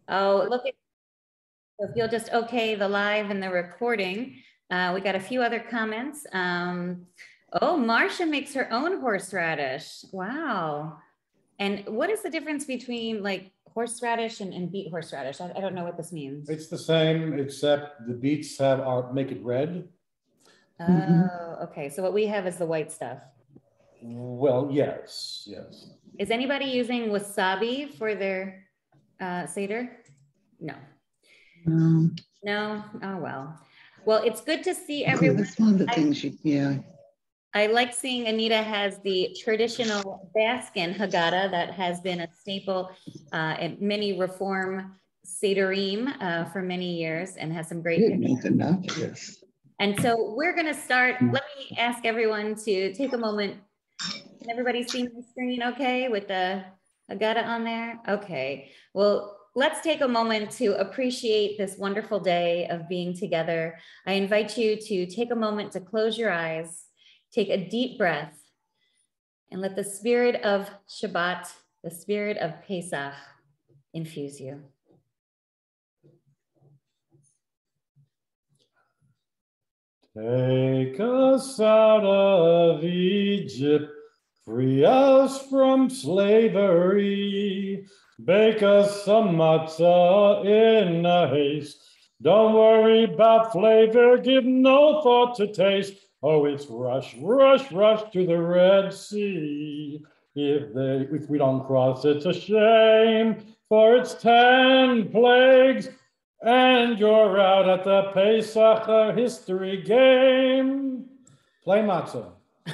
Oh, look at, if you'll just okay the live and the recording. We got a few other comments. Oh, Marcia makes her own horseradish. Wow. And what is the difference between like horseradish and beet horseradish? I don't know what this means. It's the same, except the beets make it red. Oh, okay. So what we have is the white stuff. Well, yes. Is anybody using wasabi for their Seder? No. No? Oh, well. Well, it's good to see everyone. That's one of the things I like seeing Anita has the traditional Baskin Haggadah that has been a staple in many Reform Sederim for many years and has some great pictures. And so we're going to start. Let me ask everyone to take a moment. Can everybody see my screen okay with the Haggadah on there? Okay. Well, let's take a moment to appreciate this wonderful day of being together. I invite you to take a moment to close your eyes, take a deep breath, and let the spirit of Shabbat, the spirit of Pesach, infuse you. Take us out of Egypt, free us from slavery. Bake us some matzah in a haste. Don't worry about flavor, give no thought to taste. Oh, it's rush, rush, rush to the Red Sea. If we don't cross, it's a shame, for it's 10 plagues, and you're out at the Pesach history game. Play matzah.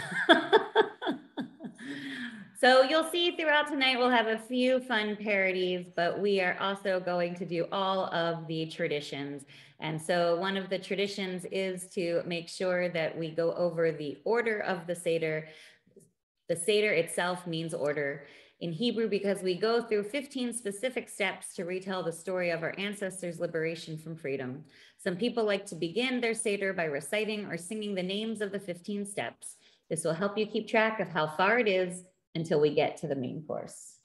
So you'll see throughout tonight, we'll have a few fun parodies, but we are also going to do all of the traditions. And so one of the traditions is to make sure that we go over the order of the Seder. The Seder itself means order in Hebrew because we go through 15 specific steps to retell the story of our ancestors' liberation from freedom. Some people like to begin their Seder by reciting or singing the names of the 15 steps. This will help you keep track of how far it is until we get to the main course.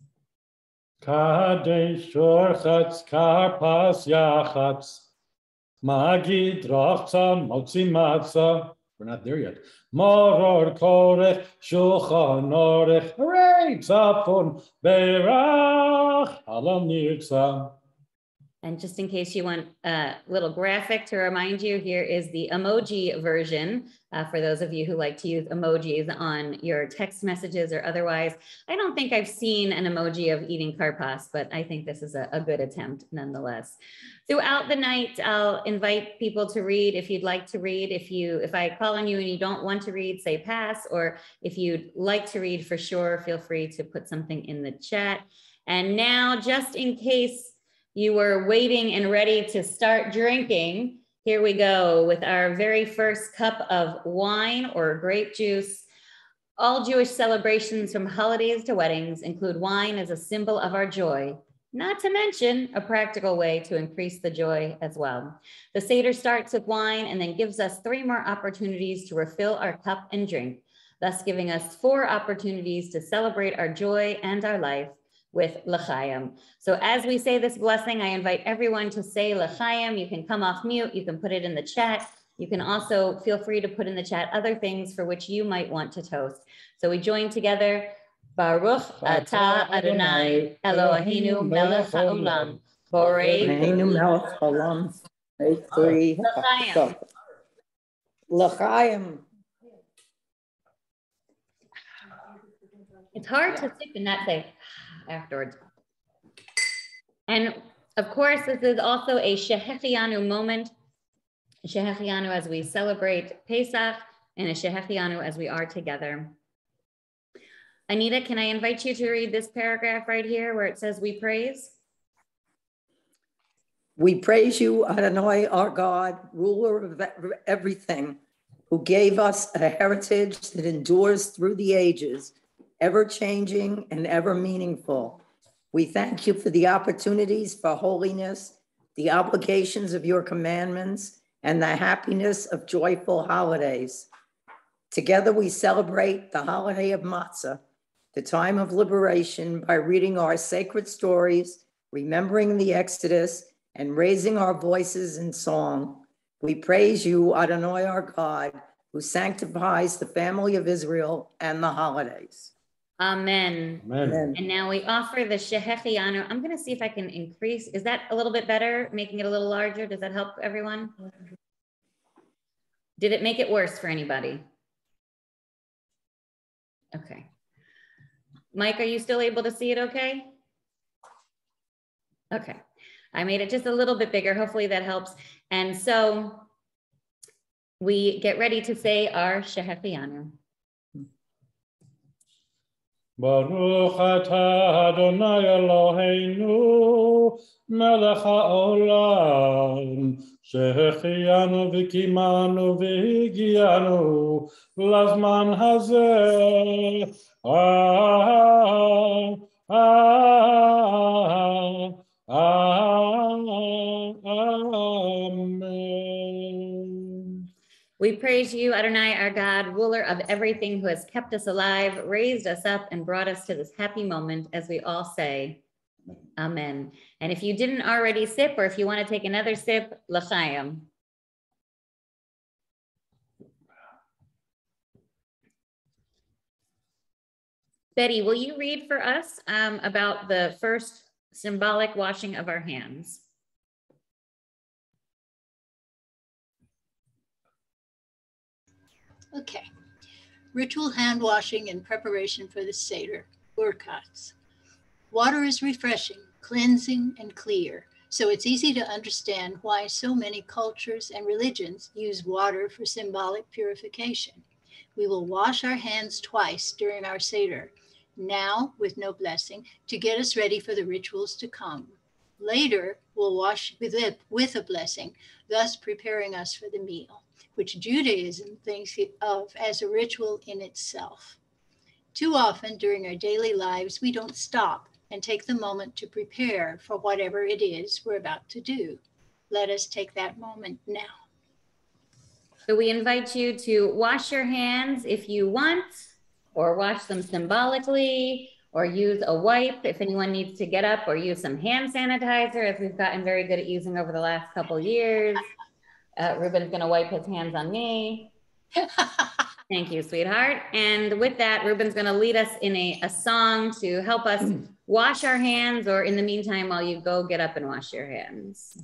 Kadesh Shorchatz Karpas Yachatz Magi Drachza Motzi Matzah. We're not there yet. Moror Korech Shulchan Orech. Hooray! Tzafon Berach Alam Nirtza. And just in case you want a little graphic to remind you, here is the emoji version for those of you who like to use emojis on your text messages or otherwise. I don't think I've seen an emoji of eating karpas, but I think this is a good attempt nonetheless. Throughout the night, I'll invite people to read if you'd like to read. If I call on you and you don't want to read, say pass, or if you'd like to read for sure, feel free to put something in the chat. And now, just in case you were waiting and ready to start drinking, here we go with our very first cup of wine or grape juice. All Jewish celebrations from holidays to weddings include wine as a symbol of our joy, not to mention a practical way to increase the joy as well. The Seder starts with wine and then gives us 3 more opportunities to refill our cup and drink, thus giving us 4 opportunities to celebrate our joy and our life with L'chaim. So as we say this blessing, I invite everyone to say L'chaim. You can come off mute, you can put it in the chat. You can also feel free to put in the chat other things for which you might want to toast. So we join together. Baruch atah Adonai Eloheinu melech haolam borei melech haolam L'chaim. It's hard to sip and not say afterwards. And of course, this is also a Shehechianu moment. Shehechianu as we celebrate Pesach and a Shehechianu as we are together. Anita, can I invite you to read this paragraph right here where it says, we praise? We praise you, Adonai, our God, ruler of everything, who gave us a heritage that endures through the ages, ever-changing and ever meaningful. We thank you for the opportunities for holiness, the obligations of your commandments, and the happiness of joyful holidays. Together we celebrate the holiday of Matzah, the time of liberation, by reading our sacred stories remembering the Exodus and raising our voices in song. We praise you, Adonai our God, who sanctifies the family of Israel and the holidays. Amen. Amen. And now we offer the Shehechianu. I'm going to see if I can increase. Is that a little bit better? Making it a little larger? Does that help everyone? Did it make it worse for anybody? Okay. Mike, are you still able to see it okay? Okay. I made it just a little bit bigger. Hopefully that helps. And so we get ready to say our Shehechianu. Baruch atah Adonai Eloheinu melech haolam shehechianu v'kimanu v'higianu lazman hazeh. Amen. We praise you, Adonai, our God, ruler of everything, who has kept us alive, raised us up, and brought us to this happy moment, as we all say, Amen. And if you didn't already sip, or if you want to take another sip, l'chaim. Betty, will you read for us about the first symbolic washing of our hands? Okay. Ritual hand washing in preparation for the Seder, Urkats. Water is refreshing, cleansing, and clear, so it's easy to understand why so many cultures and religions use water for symbolic purification. We will wash our hands twice during our Seder, now with no blessing, to get us ready for the rituals to come. Later, we'll wash with a blessing, thus preparing us for the meal, which Judaism thinks of as a ritual in itself. Too often during our daily lives, we don't stop and take the moment to prepare for whatever it is we're about to do. Let us take that moment now. So we invite you to wash your hands if you want, or wash them symbolically, or use a wipe if anyone needs to get up, or use some hand sanitizer, as we've gotten very good at using over the last couple of years. Ruben's going to wipe his hands on me. Thank you, sweetheart. And with that, Ruben's going to lead us in a song to help us wash our hands, or in the meantime, while you go get up and wash your hands.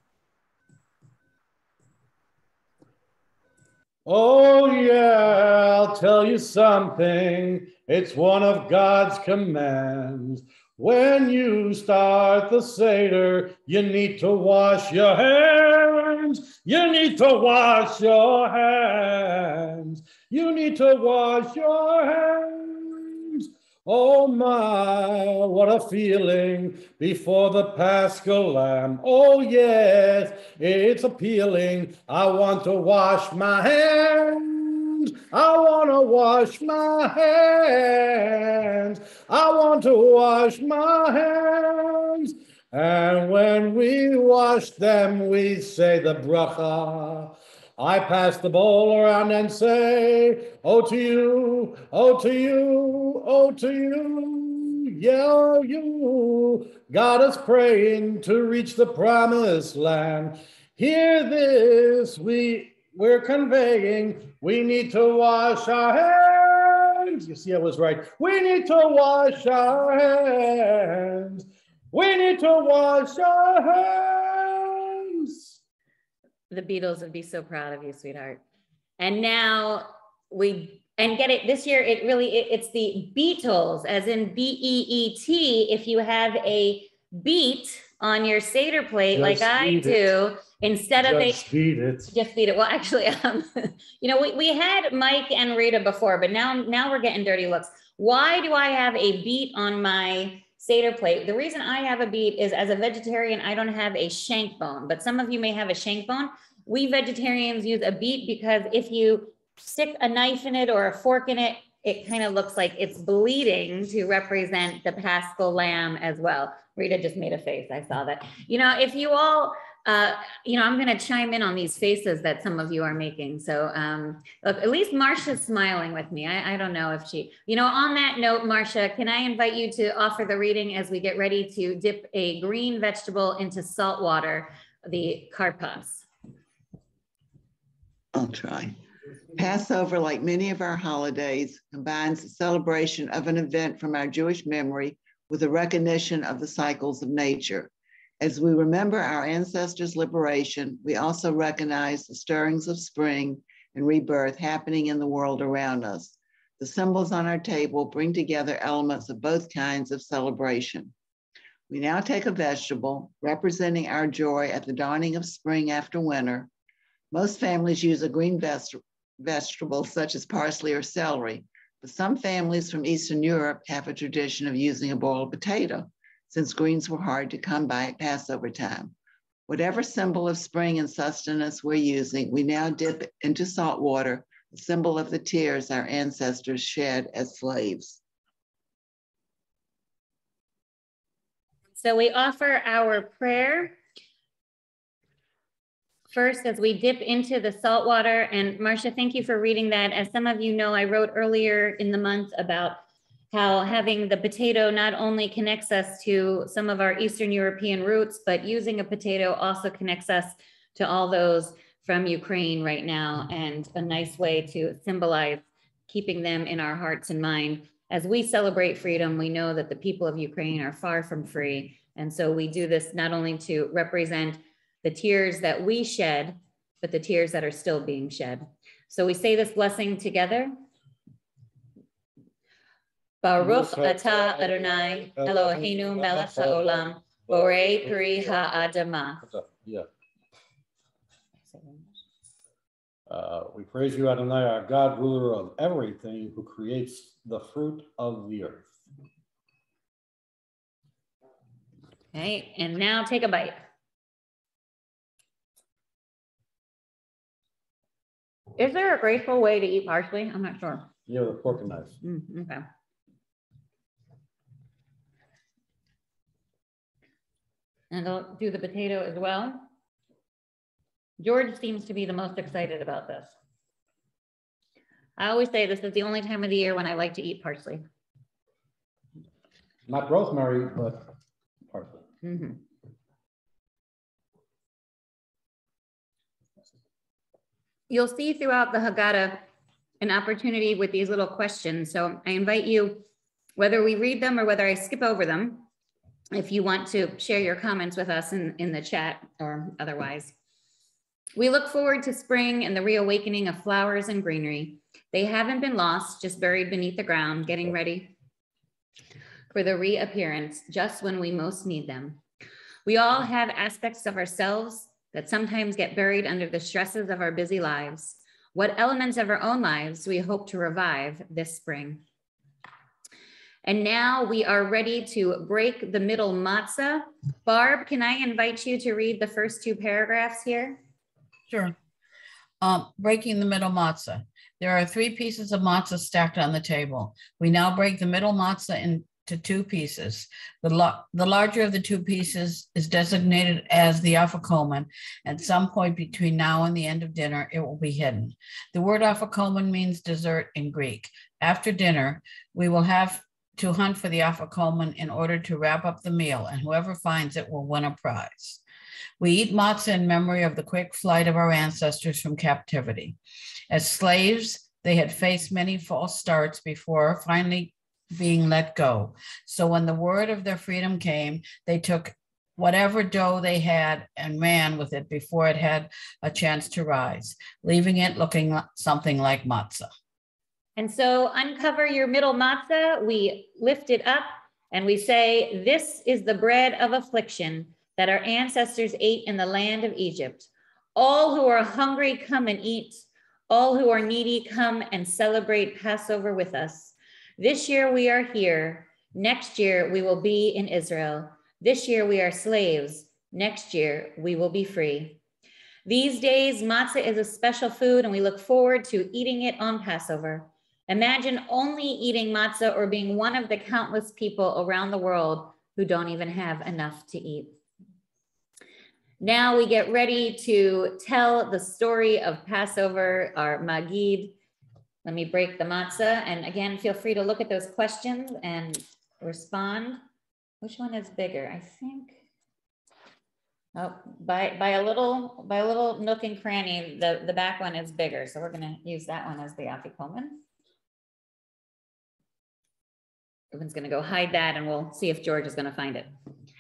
Oh yeah, I'll tell you something. It's one of God's commands. When you start the Seder, you need to wash your hands. You need to wash your hands. You need to wash your hands. Oh my, what a feeling before the Paschal Lamb. Oh yes, it's appealing. I want to wash my hands. I want to wash my hands. I want to wash my hands. And when we wash them, we say the bracha. I pass the bowl around and say, oh to you, oh to you, oh to you, yeah, you. God is praying to reach the promised land. Hear this, we're conveying, we need to wash our hands. You see, I was right. We need to wash our hands. We need to wash our hands. The Beatles would be so proud of you, sweetheart. And now get it, this year, it's the Beatles, as in B-E-E-T. If you have a beet on your Seder plate, Just like I do, instead of Just beat it. Just beat it. Well, actually, you know, we had Mike and Rita before, but now we're getting dirty looks. Why do I have a beet on my Seder plate? The reason I have a beet is, as a vegetarian, I don't have a shank bone, but some of you may have a shank bone. We vegetarians use a beet because if you stick a knife in it or a fork in it, it kind of looks like it's bleeding to represent the Paschal lamb as well. Rita just made a face. I saw that. You know, if you all You know, I'm going to chime in on these faces that some of you are making. So look, at least Marcia's smiling with me. I don't know if she, you know, on that note, Marcia, can I invite you to offer the reading as we get ready to dip a green vegetable into salt water, the karpas? I'll try. Passover, like many of our holidays, combines the celebration of an event from our Jewish memory with a recognition of the cycles of nature. As we remember our ancestors' liberation, we also recognize the stirrings of spring and rebirth happening in the world around us. The symbols on our table bring together elements of both kinds of celebration. We now take a vegetable representing our joy at the dawning of spring after winter. Most families use a green vegetable such as parsley or celery, but some families from Eastern Europe have a tradition of using a boiled potato, since greens were hard to come by at Passover time. Whatever symbol of spring and sustenance we're using, we now dip into salt water, the symbol of the tears our ancestors shed as slaves. So we offer our prayer first as we dip into the salt water. And Marcia, thank you for reading that. As some of you know, I wrote earlier in the month about how having the potato not only connects us to some of our Eastern European roots, but using a potato also connects us to all those from Ukraine right now, and a nice way to symbolize keeping them in our hearts and mind. As we celebrate freedom, we know that the people of Ukraine are far from free. And so we do this not only to represent the tears that we shed, but the tears that are still being shed. So we say this blessing together. Baruch atah Adonai Eloheinu melech haolam borei peri ha'adamah. Yeah. We praise you, Adonai, our God, ruler of everything, who creates the fruit of the earth. Okay, and now take a bite. Is there a graceful way to eat parsley? I'm not sure. Yeah, with a fork and knife. Okay. And I'll do the potato as well. George seems to be the most excited about this. I always say this is the only time of the year when I like to eat parsley. Not rosemary, but parsley. Mm-hmm. You'll see throughout the Haggadah an opportunity with these little questions. So I invite you, whether we read them or whether I skip over them, if you want to share your comments with us in the chat or otherwise. We look forward to spring and the reawakening of flowers and greenery. They haven't been lost, just buried beneath the ground, getting ready for the reappearance just when we most need them. We all have aspects of ourselves that sometimes get buried under the stresses of our busy lives. What elements of our own lives do we hope to revive this spring? And now we are ready to break the middle matzah. Barb, can I invite you to read the first two paragraphs here? Sure. Breaking the middle matzah. There are 3 pieces of matzah stacked on the table. We now break the middle matzah into 2 pieces. The larger of the 2 pieces is designated as the afikomen. At some point between now and the end of dinner, it will be hidden. The word afikomen means dessert in Greek. After dinner, we will have to hunt for the afikomen in order to wrap up the meal, and whoever finds it will win a prize. We eat matzah in memory of the quick flight of our ancestors from captivity. As slaves, they had faced many false starts before finally being let go. So when the word of their freedom came, they took whatever dough they had and ran with it before it had a chance to rise, leaving it looking something like matzah. And so uncover your middle matzah, we lift it up and we say, this is the bread of affliction that our ancestors ate in the land of Egypt. All who are hungry, come and eat. All who are needy, come and celebrate Passover with us. This year we are here. Next year we will be in Israel. This year we are slaves. Next year we will be free. These days, matzah is a special food and we look forward to eating it on Passover. Imagine only eating matzah or being one of the countless people around the world who don't even have enough to eat. Now we get ready to tell the story of Passover, our Magid. Let me break the matzah. And again, feel free to look at those questions and respond. Which one is bigger? I think, oh, by a little nook and cranny, the back one is bigger. So we're gonna use that one as the afikomen. Ruben's gonna go hide that and we'll see if George is gonna find it.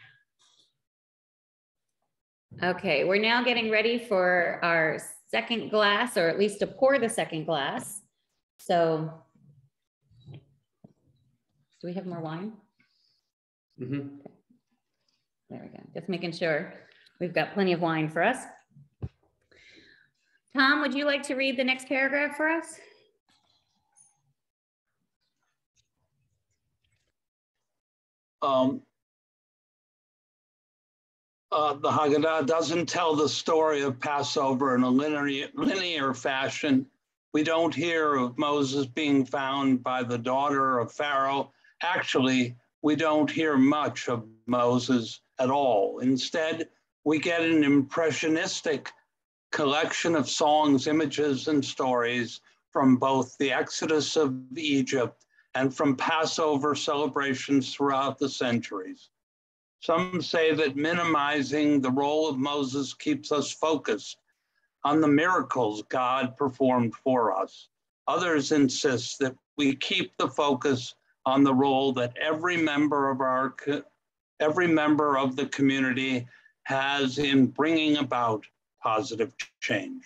Okay, we're now getting ready for our second glass, or at least to pour the second glass. So, do we have more wine? Mm-hmm. Okay. There we go. Just making sure we've got plenty of wine for us. Tom, would you like to read the next paragraph for us? The Haggadah doesn't tell the story of Passover in a linear fashion. We don't hear of Moses being found by the daughter of Pharaoh. Actually, we don't hear much of Moses at all. Instead, we get an impressionistic collection of songs, images, and stories from both the Exodus of Egypt and from Passover celebrations throughout the centuries. Some say that minimizing the role of Moses keeps us focused on the miracles God performed for us. Others insist that we keep the focus on the role that every member of the community has in bringing about positive change.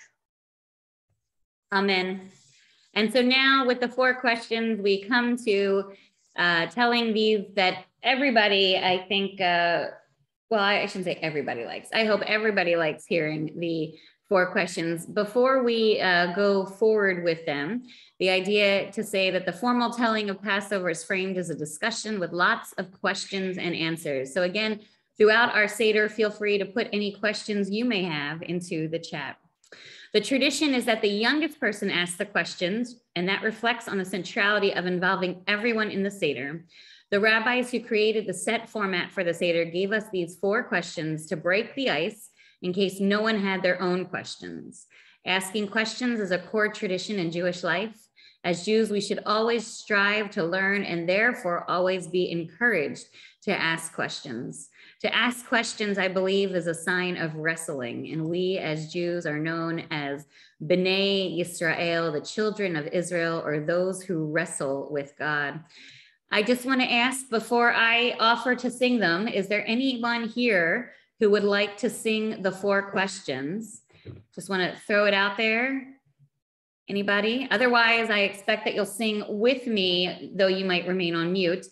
Amen. And so now with the 4 questions, we come to telling these that everybody, I think, well, I shouldn't say everybody likes. I hope everybody likes hearing the 4 questions. Before we go forward with them, the idea to say that the formal telling of Passover is framed as a discussion with lots of questions and answers. So again, throughout our Seder, feel free to put any questions you may have into the chat. The tradition is that the youngest person asks the questions, and that reflects on the centrality of involving everyone in the Seder. The rabbis who created the set format for the Seder gave us these 4 questions to break the ice in case no one had their own questions. Asking questions is a core tradition in Jewish life. As Jews, we should always strive to learn and therefore always be encouraged to ask questions. To ask questions, I believe, is a sign of wrestling, and we as Jews are known as B'nai Yisrael, the children of Israel, or those who wrestle with God. I just want to ask before I offer to sing them, is there anyone here who would like to sing the 4 questions? Just want to throw it out there. Anybody? Otherwise, I expect that you'll sing with me, though you might remain on mute.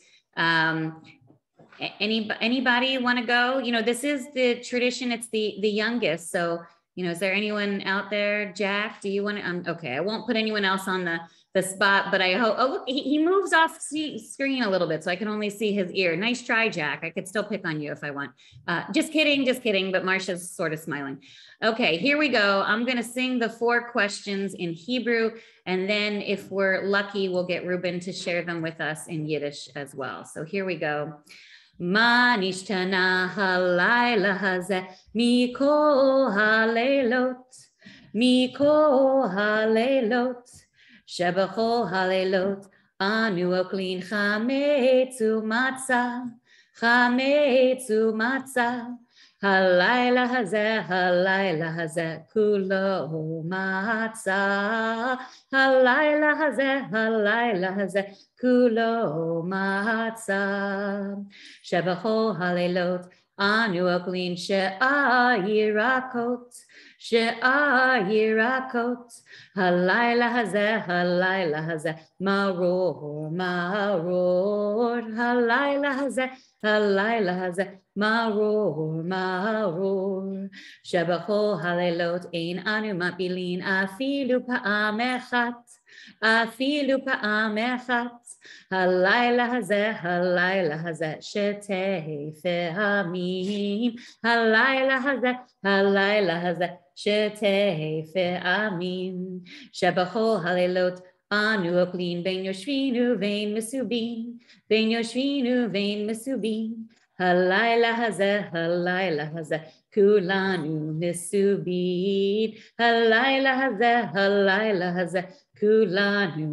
Anybody want to go? You know, this is the tradition. It's the youngest. So, you know, is there anyone out there? Jack, do you want to? Okay, I won't put anyone else on the spot, but I hope. Oh, look, he moves off screen a little bit, so I can only see his ear. Nice try, Jack. I could still pick on you if I want. Just kidding. But Marcia's sort of smiling. Okay, here we go. I'm going to sing the 4 questions in Hebrew, and then if we're lucky, we'll get Ruben to share them with us in Yiddish as well. So here we go. Ma nishtana halayla hazeh mikol halelot shebachol halelot anu oklin chametz umatzah halayla hazeh kulo matzah halayla hazeh kulo matzah shebachol halelot anu oklin she'ayirakot halayla hazeh maror halayla hazeh maror shebachol halelot ein anu mapilin afilu pa'am echat halayla hazeh shetei fe'amim halayla hazeh shetei fe'amim shebachol halelot anu oklin ben yoshvinu vein mesubin Halayla hazeh, kulanu misubin. Halayla hazeh, kulanu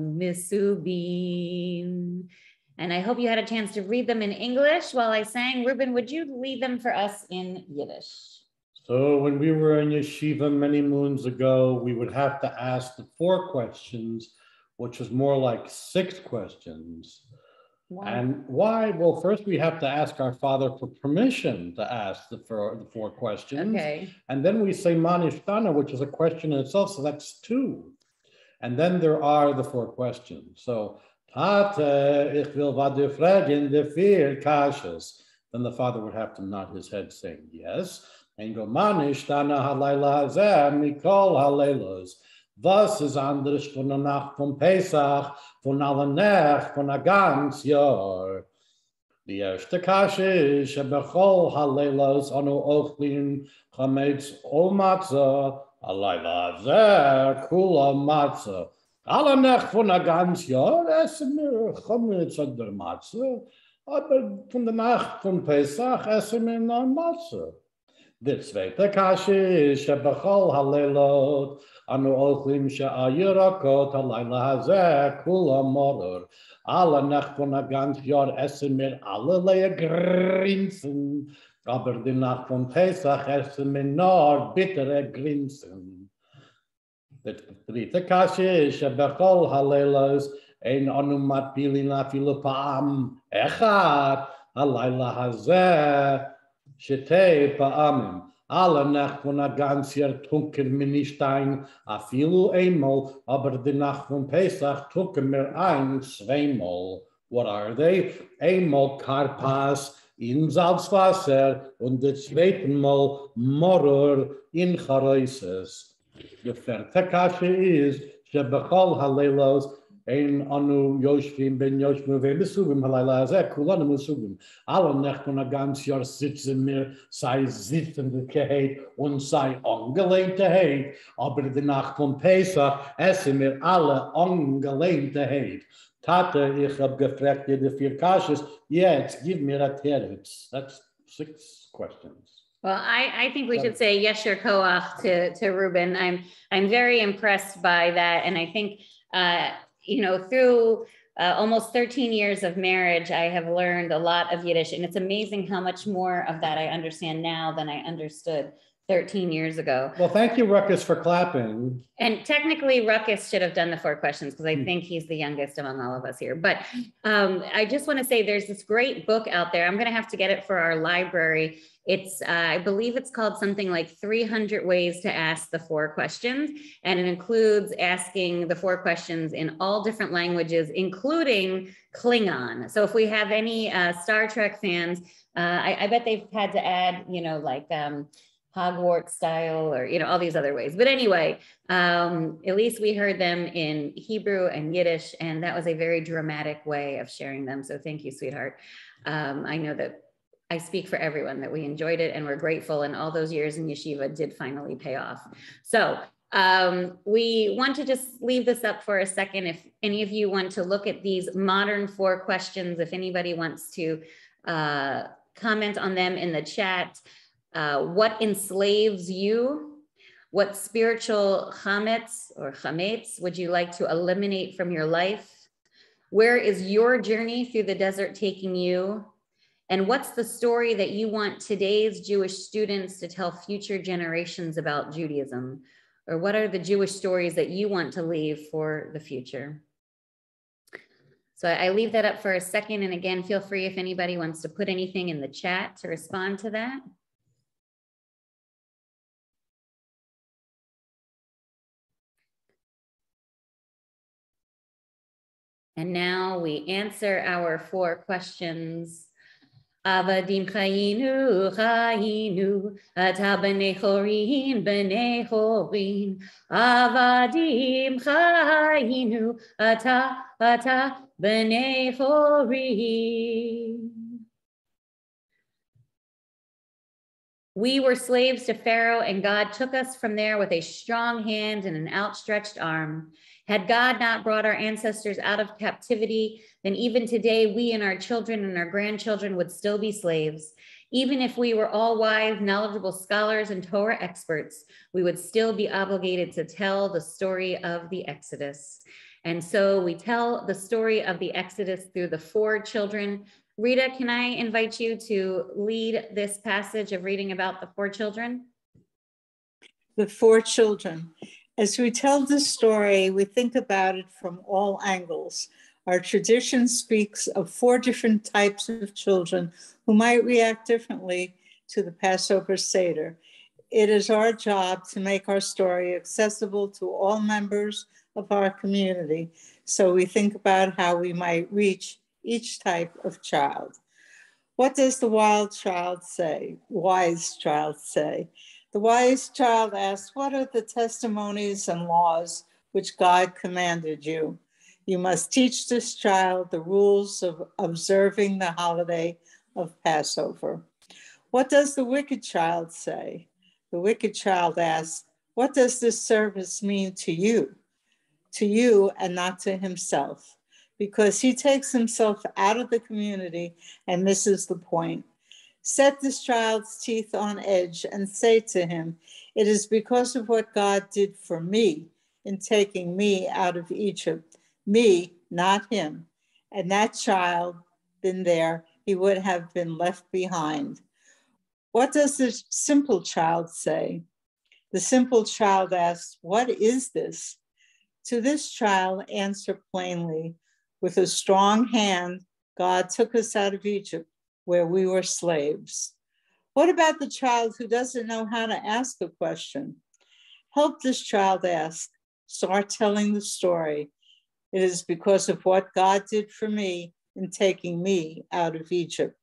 misubin. And I hope you had a chance to read them in English while I sang. Ruben, would you lead them for us in Yiddish? So when we were in yeshiva many moons ago, we would have to ask the 4 questions, which was more like 6 questions. Why? And why? Well, first we have to ask our father for permission to ask the 4 questions. Okay. And then we say manishtana, which is a question in itself, so that's 2. And then there are the 4 questions. So, Tate, ich will wat dir fragen, de 4 kashes. Then the father would have to nod his head saying yes. And go manishtana halayla hazeh mikol halaylos. Was ist anders von der Nacht von Pesach, von aller Nacht, von der ganz Jahr? Die erste Kasche ist, bechol Halelos anu ochlin chametz o Matzah, halayla hazeh kula Matzah. Alle Nacht von der ganz Jahr essen wir chametz an der Matzah, aber von der Nacht von Pesach essen wir noch Matzah. Die zweite Kasche ist, bechol Halelot anu ochlim she'ayirakot halayla hazeh kula moror. Alle Nacht von der ganz Jahr essen wir allerlei Grinsen, aber die Nacht von Pesach essen wir nur bittere Grinsen. Die dritte Kasche ist, bechol Halelos ein anu matpilin afilu pa'am echad halayla hazeh Shetei pa'amim. Alle Nacht von der ganz Jahr tunken wir nicht ein, a viel einmal, aber die Nacht von Pesach tunken wir ein, 2-mal. What are they? Einmal Karpas in Salzwasser und das 2. Mal Moror in Charoises. Die 4. Kasche ist, Shebechol Halelos ein anu Yoshvim ben Yoshvim ve Mesubim halayla hazeh kulanu Mesubim. Alle Nacht von der ganz Jahr sitzen wir, sei sitzende Geheit und sei angelehnte Heit, aber die Nacht von Pesach essen wir alle angelehnte Heit. Tate, ich hab gefragt dir die 4 Kashes, jetzt give mir a Teretz. That's 6 questions. Well, I think we should say Yesher Koach to Ruben. I'm very impressed by that, and I think through almost 13 years of marriage, I have learned a lot of Yiddish, and it's amazing how much more of that I understand now than I understood 13 years ago. Well, thank you, Ruckus, for clapping. And technically, Ruckus should have done the 4 questions because I think he's the youngest among all of us here. But I just want to say there's this great book out there. I'm going to have to get it for our library. It's, I believe it's called something like 300 Ways to Ask the 4 Questions. And it includes asking the 4 questions in all different languages, including Klingon. So if we have any Star Trek fans, I bet they've had to add, Hogwarts style or, all these other ways. But anyway, at least we heard them in Hebrew and Yiddish, and that was a very dramatic way of sharing them. So thank you, sweetheart. I know that I speak for everyone that we enjoyed it and we're grateful, and all those years in yeshiva did finally pay off. So we want to just leave this up for a second. If any of you want to look at these modern 4 questions, if anybody wants to comment on them in the chat. What enslaves you? What spiritual chametz would you like to eliminate from your life? Where is your journey through the desert taking you? And what's the story that you want today's Jewish students to tell future generations about Judaism? Or what are the Jewish stories that you want to leave for the future? So I leave that up for a second. And again, feel free if anybody wants to put anything in the chat to respond to that. And now we answer our 4 questions. Avadim chayinu, chayinu, ata b'nei chorin. Avadim chayinu, ata b'nei chorin. We were slaves to Pharaoh, and God took us from there with a strong hand and an outstretched arm. Had God not brought our ancestors out of captivity, then even today we and our children and our grandchildren would still be slaves. Even if we were all wise, knowledgeable scholars and Torah experts, we would still be obligated to tell the story of the Exodus. And so we tell the story of the Exodus through the 4 children. Rita, can I invite you to lead this passage of reading about the 4 children? The 4 children. As we tell this story, we think about it from all angles. Our tradition speaks of 4 different types of children who might react differently to the Passover Seder. It is our job to make our story accessible to all members of our community. So we think about how we might reach each type of child. What does the wise child say? The wise child asks, what are the testimonies and laws which God commanded you? You must teach this child the rules of observing the holiday of Passover. What does the wicked child say? The wicked child asks, what does this service mean to you? To you and not to himself, because he takes himself out of the community and misses the point. Set this child's teeth on edge and say to him, it is because of what God did for me in taking me out of Egypt, me, not him. And that child been there, he would have been left behind. What does the simple child say? The simple child asks, what is this? To this child, answer plainly, with a strong hand, God took us out of Egypt where we were slaves. What about the child who doesn't know how to ask a question? Help this child ask. Start telling the story. It is because of what God did for me in taking me out of Egypt.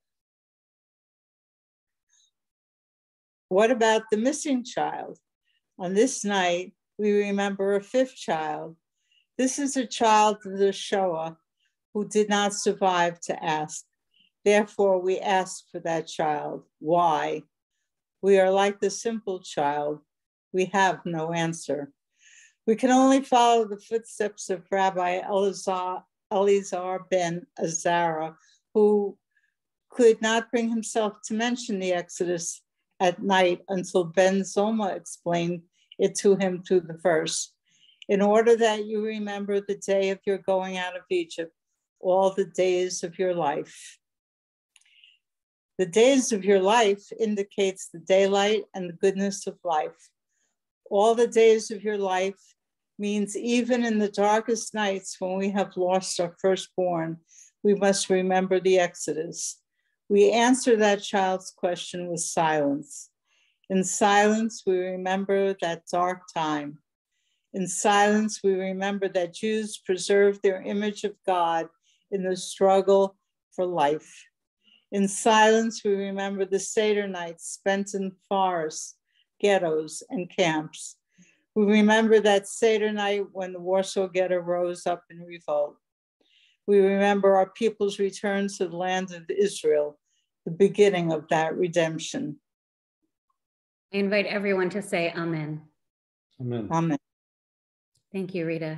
What about the missing child? On this night, we remember a 5th child. This is a child of the Shoah who did not survive to ask. Therefore, we ask for that child. Why? We are like the simple child. We have no answer. We can only follow the footsteps of Rabbi Elazar ben Azara, who could not bring himself to mention the Exodus at night until Ben Zoma explained it to him through the verse. In order that you remember the day of your going out of Egypt, all the days of your life. The days of your life indicates the daylight and the goodness of life. All the days of your life means even in the darkest nights when we have lost our firstborn, we must remember the Exodus. We answer that child's question with silence. In silence, we remember that dark time. In silence, we remember that Jews preserved their image of God in the struggle for life. In silence, we remember the Seder nights spent in forests, ghettos, and camps. We remember that Seder night when the Warsaw Ghetto rose up in revolt. We remember our people's return to the land of Israel, the beginning of that redemption. I invite everyone to say amen. Amen. Amen. Thank you, Rita.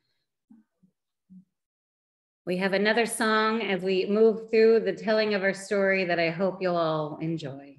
We have another song as we move through the telling of our story that I hope you'll all enjoy.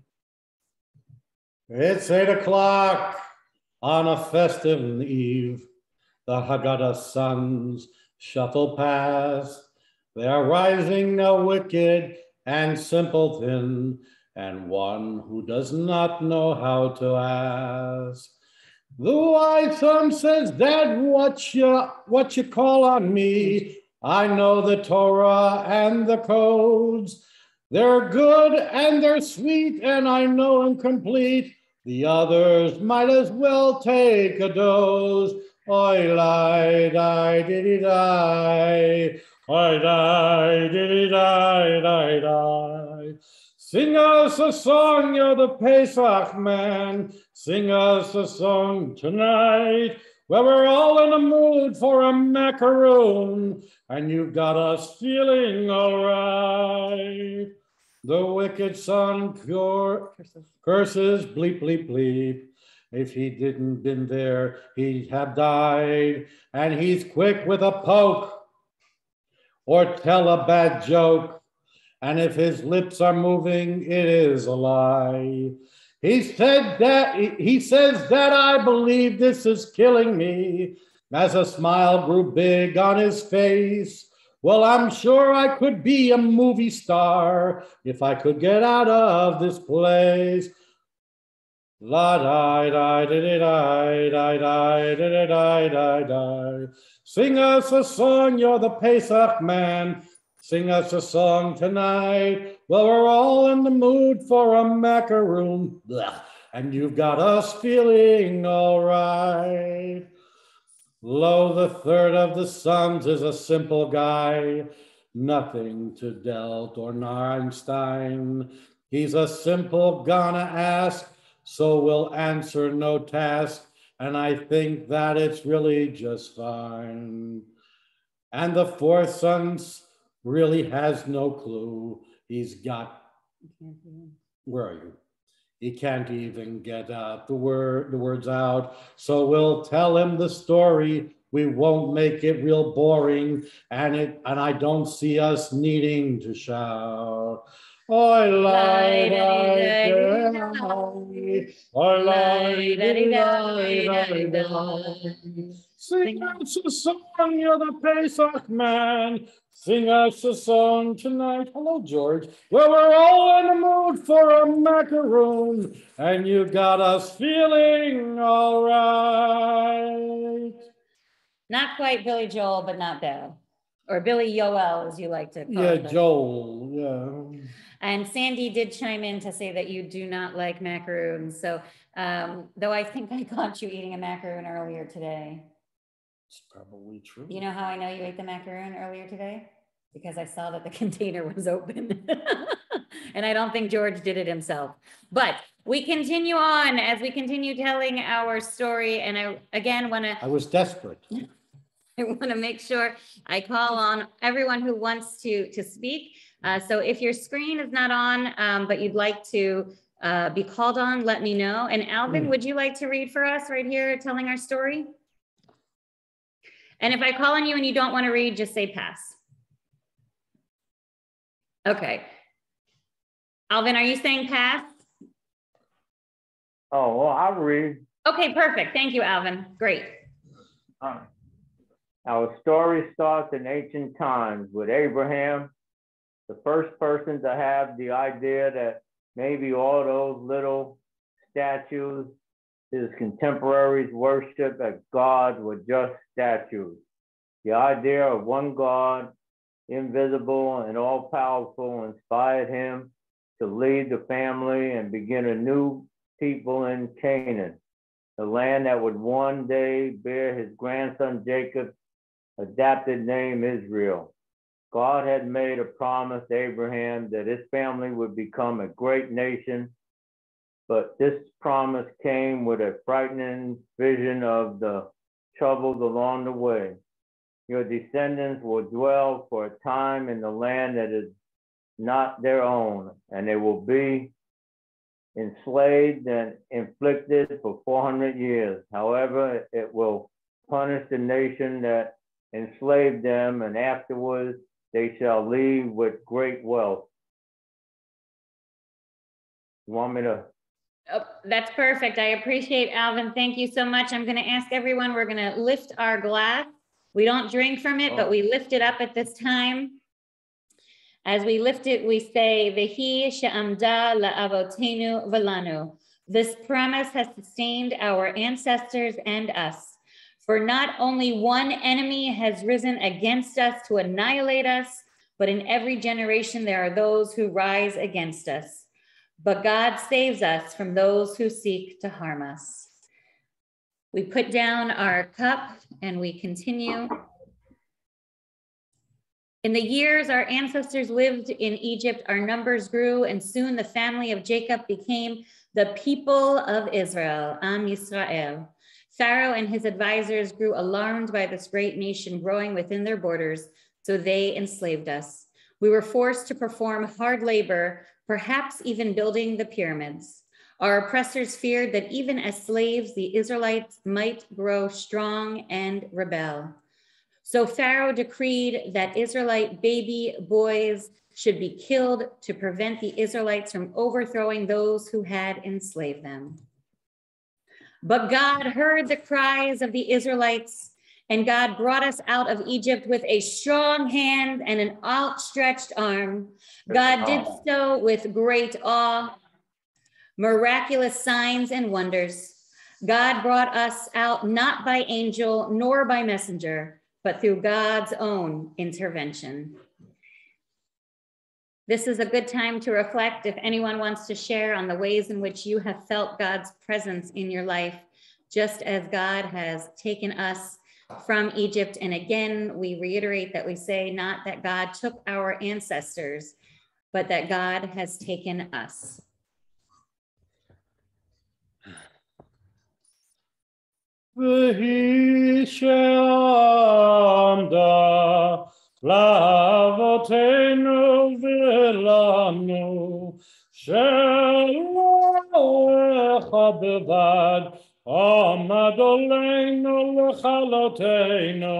It's 8 o'clock on a festive eve. The Haggadah suns shuffle past. They are rising a wicked and simpleton, and one who does not know how to ask. The wise son says, Dad, what you call on me? I know the Torah and the codes. They're good and they're sweet, and I know them complete. The others might as well take a dose. Oi, lie, die, diddy, die. Oi, die, diddy, die, die, die. Sing us a song, you're the Pesach man. Sing us a song tonight, where we're all in a mood for a macaroon, and you've got us feeling all right. The wicked son curses, bleep, bleep, bleep. If he didn't been there, he'd have died. And he's quick with a poke or tell a bad joke. And if his lips are moving, it is a lie. He says that I believe this is killing me. As a smile grew big on his face. Well, I'm sure I could be a movie star if I could get out of this place. La di di di di di di di di di di. Sing us a song, you're the Pesach man. Sing us a song tonight. Well, we're all in the mood for a macaroon. Blah. And you've got us feeling all right. Lo, the third of the sons is a simple guy. Nothing to Delt or Einstein. He's a simple gonna ask, so we'll answer no task. And I think that it's really just fine. And the fourth son really has no clue. He's got, where are you? He can't even get the words out. So we'll tell him the story. We won't make it real boring. And I don't see us needing to shout. I lie, sing us a song, you're the Pesach man. Sing us a song tonight. Hello, George. Well, we're all in the mood for a macaroon, and you got us feeling all right. Not quite Billy Joel, but not bad. Or Billy Yoel, as you like to call it. Yeah, Joel, yeah. And Sandy did chime in to say that you do not like macaroons. So, though I think I caught you eating a macaroon earlier today. It's probably true. You know how I know you ate the macaroon earlier today? Because I saw that the container was open. And I don't think George did it himself. But we continue on as we continue telling our story. And I, again, want to... I was desperate. I want to make sure I call on everyone who wants to speak. So if your screen is not on, but you'd like to be called on, let me know. And Alvin, would you like to read for us right here, telling our story? And if I call on you and you don't want to read, just say pass. Okay. Alvin, are you saying pass? Oh, well, I'll read. Okay, perfect. Thank you, Alvin. Great. Our story starts in ancient times with Abraham, the first person to have the idea that maybe all those little statues his contemporaries worship as gods were just statues. The idea of one God, invisible and all-powerful, inspired him to lead the family and begin a new people in Canaan, the land that would one day bear his grandson Jacob's adopted name Israel. God had made a promise to Abraham that his family would become a great nation, but this promise came with a frightening vision of the troubles along the way. Your descendants will dwell for a time in the land that is not their own, and they will be enslaved and inflicted for 400 years. However, it will punish the nation that enslaved them, and afterwards they shall leave with great wealth. You want me to? Oh, that's perfect. I appreciate Alvin. Thank you so much. I'm going to ask everyone, we're going to lift our glass. We don't drink from it, but we lift it up at this time. As we lift it, we say, Vehi she'amda la'avotenu v'lanu. This promise has sustained our ancestors and us. For not only one enemy has risen against us to annihilate us, but in every generation there are those who rise against us. But God saves us from those who seek to harm us. We put down our cup and we continue. In the years our ancestors lived in Egypt, our numbers grew, and soon the family of Jacob became the people of Israel, Am Yisrael. Pharaoh and his advisors grew alarmed by this great nation growing within their borders, so they enslaved us. We were forced to perform hard labor perhaps even building the pyramids. Our oppressors feared that even as slaves, the Israelites might grow strong and rebel. So Pharaoh decreed that Israelite baby boys should be killed to prevent the Israelites from overthrowing those who had enslaved them. But God heard the cries of the Israelites, and God brought us out of Egypt with a strong hand and an outstretched arm. God did so with great awe, miraculous signs and wonders. God brought us out not by angel nor by messenger, but through God's own intervention. This is a good time to reflect if anyone wants to share on the ways in which you have felt God's presence in your life, just as God has taken us from Egypt. And again, we reiterate that we say not that God took our ancestors, but that God has taken us. V'hi she'amda l'avoteinu v'lanu she'lecha bevad amad oleinu l'chaloteinu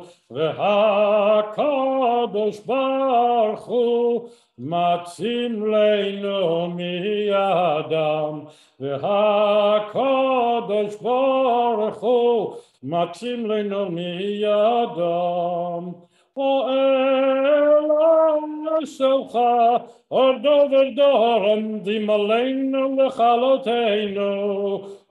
v'hakadosh baruch hu matzim leinu miyadam v'hakadosh baruch hu matzim leinu miyadam o elam selcha ordover doram dimaleinu l'chaloteinu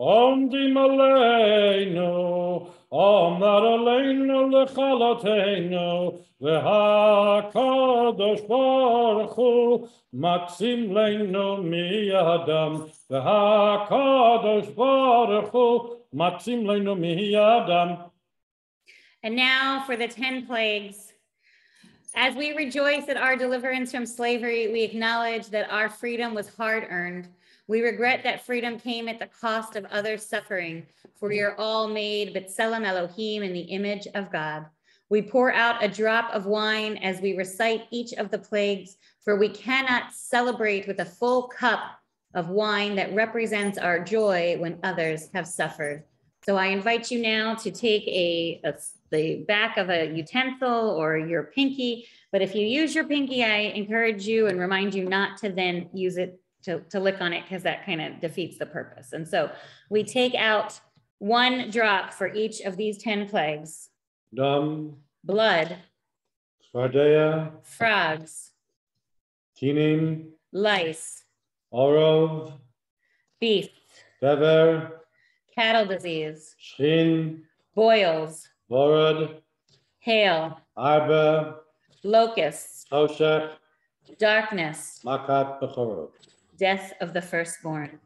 dimaleinu Omar aleinu l'chaloteinu v'hakadosh baruch hu matzim leinu miyadam v'hakadosh baruch hu matzim leinu miyadam. And now for the 10 plagues. As we rejoice at our deliverance from slavery, we acknowledge that our freedom was hard-earned. We regret that freedom came at the cost of others' suffering, for we are all made B'Tselem Elohim in the image of God. We pour out a drop of wine as we recite each of the plagues, for we cannot celebrate with a full cup of wine that represents our joy when others have suffered. So I invite you now to take the back of a utensil or your pinky, but if you use your pinky, I encourage you and remind you not to then use it to lick on it, because that kind of defeats the purpose. And so we take out 1 drop for each of these 10 plagues. Dam, Blood, Svardeya, frogs, Tinim, lice, Orov, beef, Bever, cattle disease, Shchin, boils, Vorod, hail, Arba, locusts, Hoshech, darkness, Makat Bechorot. death of the firstborn.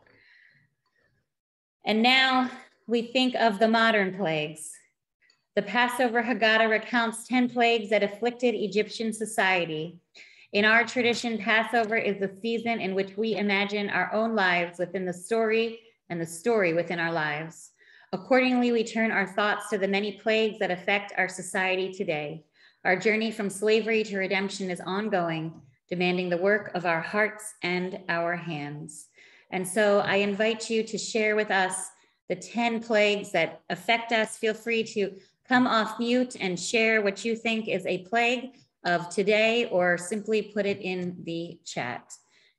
And now we think of the modern plagues. The Passover Haggadah recounts 10 plagues that afflicted Egyptian society. In our tradition, Passover is the season in which we imagine our own lives within the story and the story within our lives. Accordingly, we turn our thoughts to the many plagues that affect our society today. Our journey from slavery to redemption is ongoing, demanding the work of our hearts and our hands. And so I invite you to share with us the 10 plagues that affect us. Feel free to come off mute and share what you think is a plague of today, or simply put it in the chat.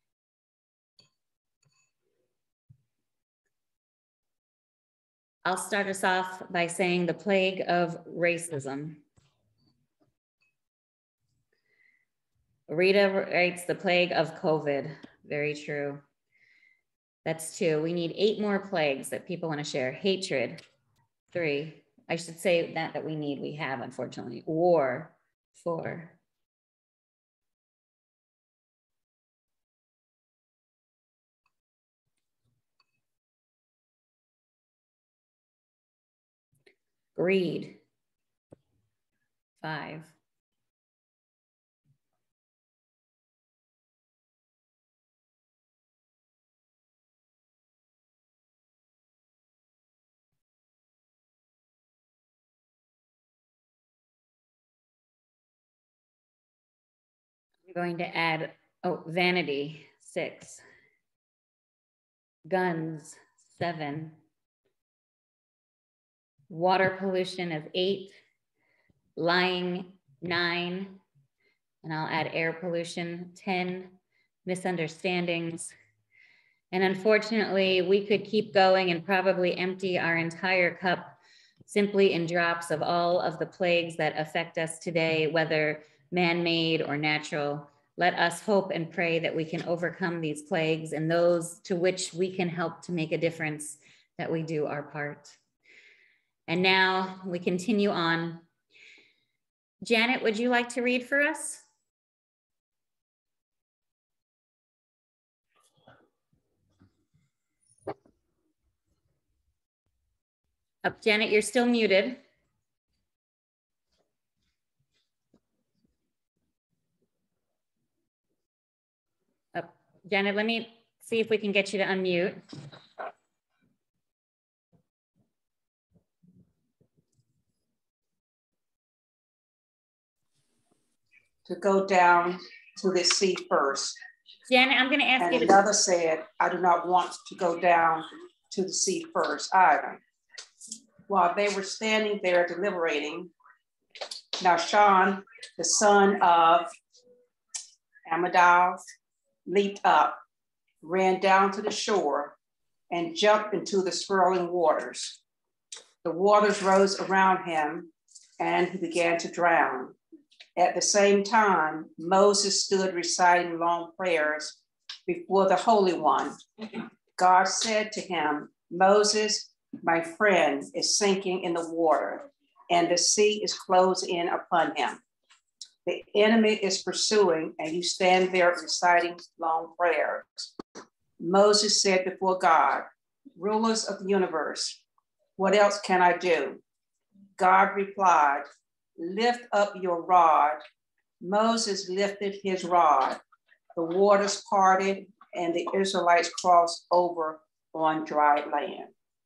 I'll start us off by saying the plague of racism. Rita writes the plague of COVID. Very true. That's 2. We need 8 more plagues that people want to share. Hatred, 3. I should say that we need, we have, unfortunately. War, 4. Greed, 5. I'm going to add, vanity, 6. Guns, 7. Water pollution is 8. Lying, 9. And I'll add air pollution, 10. Misunderstandings. And unfortunately, we could keep going and probably empty our entire cup simply in drops of all of the plagues that affect us today, whether man-made or natural. Let us hope and pray that we can overcome these plagues, and those to which we can help to make a difference, that we do our part. And now we continue on. Janet, would you like to read for us? Janet, you're still muted. Janet, let me see if we can get you to unmute. To go down to the sea first. Janet, I'm going to ask you. And another said, I do not want to go down to the sea first either. While they were standing there deliberating, Nahshon, the son of Amminadab, leaped up, ran down to the shore, and jumped into the swirling waters. The waters rose around him, and he began to drown. At the same time, Moses stood reciting long prayers before the Holy One. God said to him, Moses, my friend, is sinking in the water, and the sea is closing in upon him. The enemy is pursuing, and you stand there reciting long prayers. Moses said before God, rulers of the universe, what else can I do? God replied, lift up your rod. Moses lifted his rod. The waters parted, and the Israelites crossed over on dry land.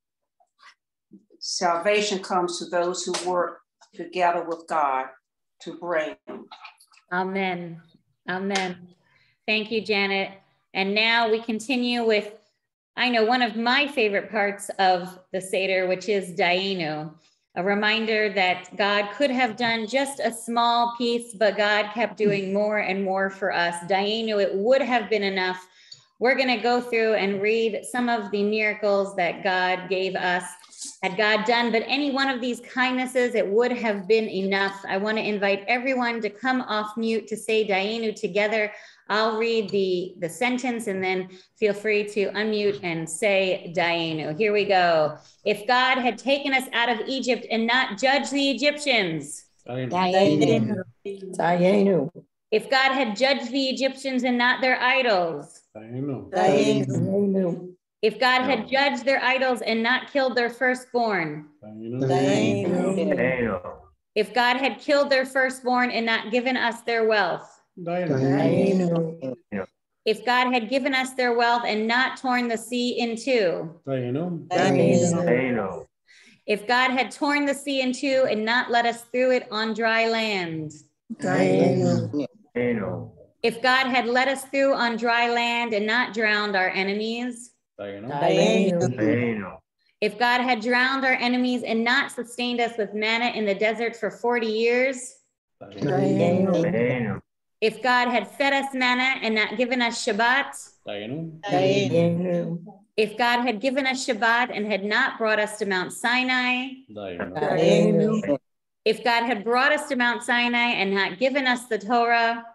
Salvation comes to those who work together with God to bring. Amen. Amen. Thank you, Janet. And now we continue with, I know, one of my favorite parts of the Seder, which is Dayenu, a reminder that God could have done just a small piece, but God kept doing more and more for us. Dayenu, it would have been enough. We're going to go through and read some of the miracles that God gave us. Had God done but any one of these kindnesses, it would have been enough. I want to invite everyone to come off mute to say Dayenu together. I'll read the sentence and then feel free to unmute and say Dayenu. Here we go. If God had taken us out of Egypt and not judged the Egyptians. Dayenu. Dayenu. If God had judged the Egyptians and not their idols. Dayenu. Dayenu. If God had judged their idols and not killed their firstborn. Dayenu. If God had killed their firstborn and not given us their wealth. Dayenu. If God had given us their wealth and not torn the sea in two. Dayenu. If God had torn the sea in two and not let us through it on dry land. Dayenu. If God had led us through on dry land and not drowned our enemies. Dayenu. If God had drowned our enemies and not sustained us with manna in the desert for 40 years. Dayenu. If God had fed us manna and not given us Shabbat. Dayenu. If God had given us Shabbat and had not brought us to Mount Sinai. Dayenu. If God had brought us to Mount Sinai and not given us the Torah.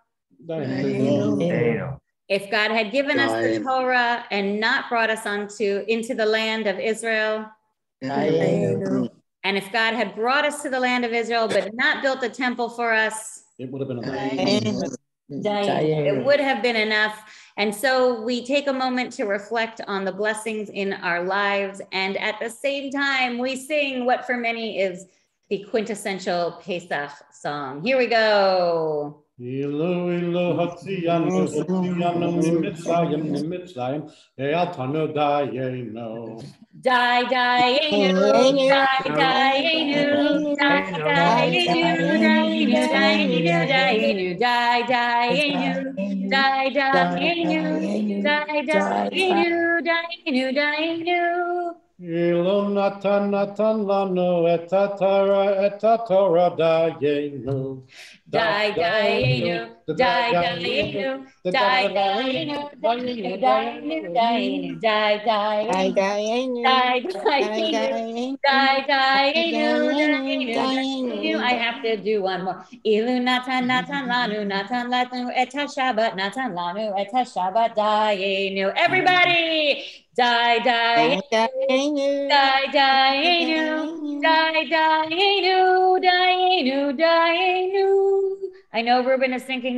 Dayenu. If God had given us the Torah and not brought us into the land of Israel. Dayenu. And if God had brought us to the land of Israel but not built a temple for us. It would have been Dayenu. It would have been enough. And so we take a moment to reflect on the blessings in our lives. And at the same time, we sing what for many is the quintessential Pesach song. Here we go. Ilo ilo hatzianu nimitzayim nimitzayim e'atanu dayenu. Dayenu, dayenu, dayenu, dayenu, dayenu, dayenu, dayenu, Dai Dainu, Dai Dainu, Dainu, Dainu. Ilum natan natan lanu etatara etatora dainu. Dai Dainu, Dai Dainu, Dai Dainu, Dainu, Dainu, Dainu, Dai Dainu, Dai Dainu, Dai Dainu, Dainu. I have to do one more. Ilu natan natan lanu natan lanu etashabat natan lanu etashabat dainu. Everybody, Dai Dainu, Dai Dainu, Dai Dainu, Dainu, Dainu. I know Ruben is thinking,